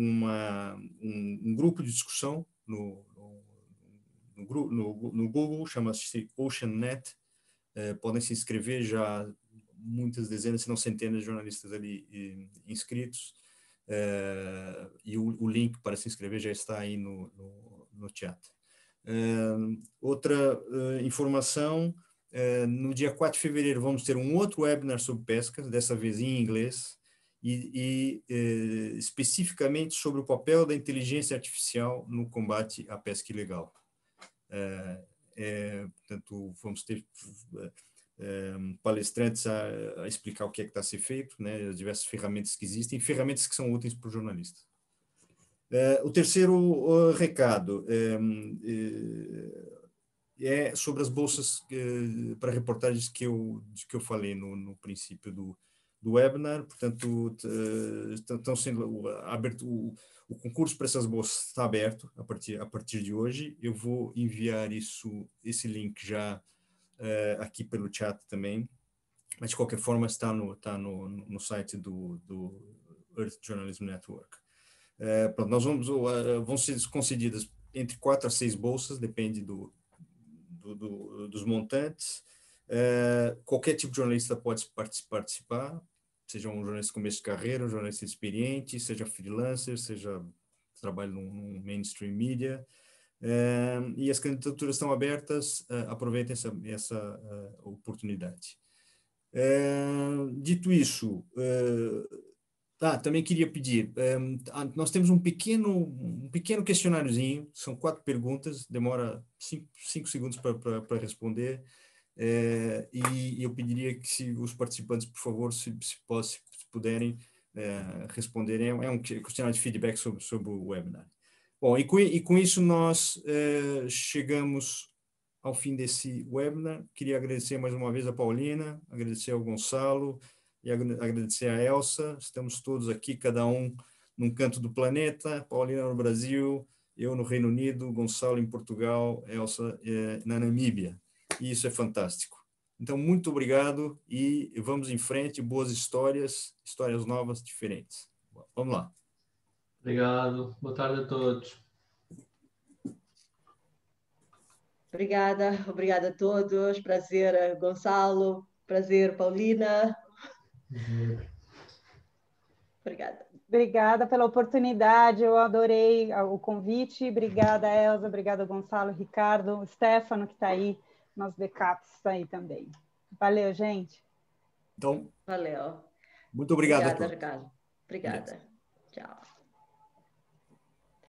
um grupo de discussão no Google, chama-se OceanNet. Podem se inscrever, já muitas dezenas, se não centenas de jornalistas ali inscritos. E o link para se inscrever já está aí no chat. Outra informação, no dia 4 de fevereiro vamos ter um outro webinar sobre pesca, dessa vez em inglês, e especificamente sobre o papel da inteligência artificial no combate à pesca ilegal. Portanto, vamos ter palestrantes a explicar o que é que está a ser feito, né, as diversas ferramentas que existem, ferramentas que são úteis para o jornalista. O terceiro recado é sobre as bolsas para reportagens que eu falei no princípio do webinar. Portanto, estão sendo aberto, o concurso para essas bolsas está aberto a partir de hoje. Eu vou enviar esse link já aqui pelo chat também, mas de qualquer forma está no site do Earth Journalism Network. Pronto, vão ser concedidas entre 4 a 6 bolsas, depende dos montantes. Qualquer tipo de jornalista pode participar, seja um jornalista de começo de carreira, um jornalista experiente, seja freelancer, seja trabalho num mainstream media. E as candidaturas estão abertas, aproveitem essa oportunidade. Dito isso, também queria pedir, nós temos um pequeno questionáriozinho, são 4 perguntas, demora 5 segundos para responder, e eu pediria que se os participantes, por favor, se puderem responderem, é um questionário de feedback sobre o webinar. Bom, e com isso nós chegamos ao fim desse webinar. Queria agradecer mais uma vez a Paulina, agradecer ao Gonçalo e agradecer a Elsa. Estamos todos aqui, cada um num canto do planeta, Paulina no Brasil, eu no Reino Unido, Gonçalo em Portugal, Elsa na Namíbia. E isso é fantástico. Então, muito obrigado e vamos em frente, boas histórias novas, diferentes. Vamos lá. Obrigado. Boa tarde a todos. Obrigada a todos. Prazer, Gonçalo. Prazer, Paulina. Obrigada. Obrigada pela oportunidade, eu adorei o convite. Obrigada, Elza, obrigada, Gonçalo, Ricardo, Stefano, que está aí, nos backups aí também. Valeu, gente. Então, valeu. Muito obrigado. Obrigada, Ricardo. Obrigada. Beleza. Tchau.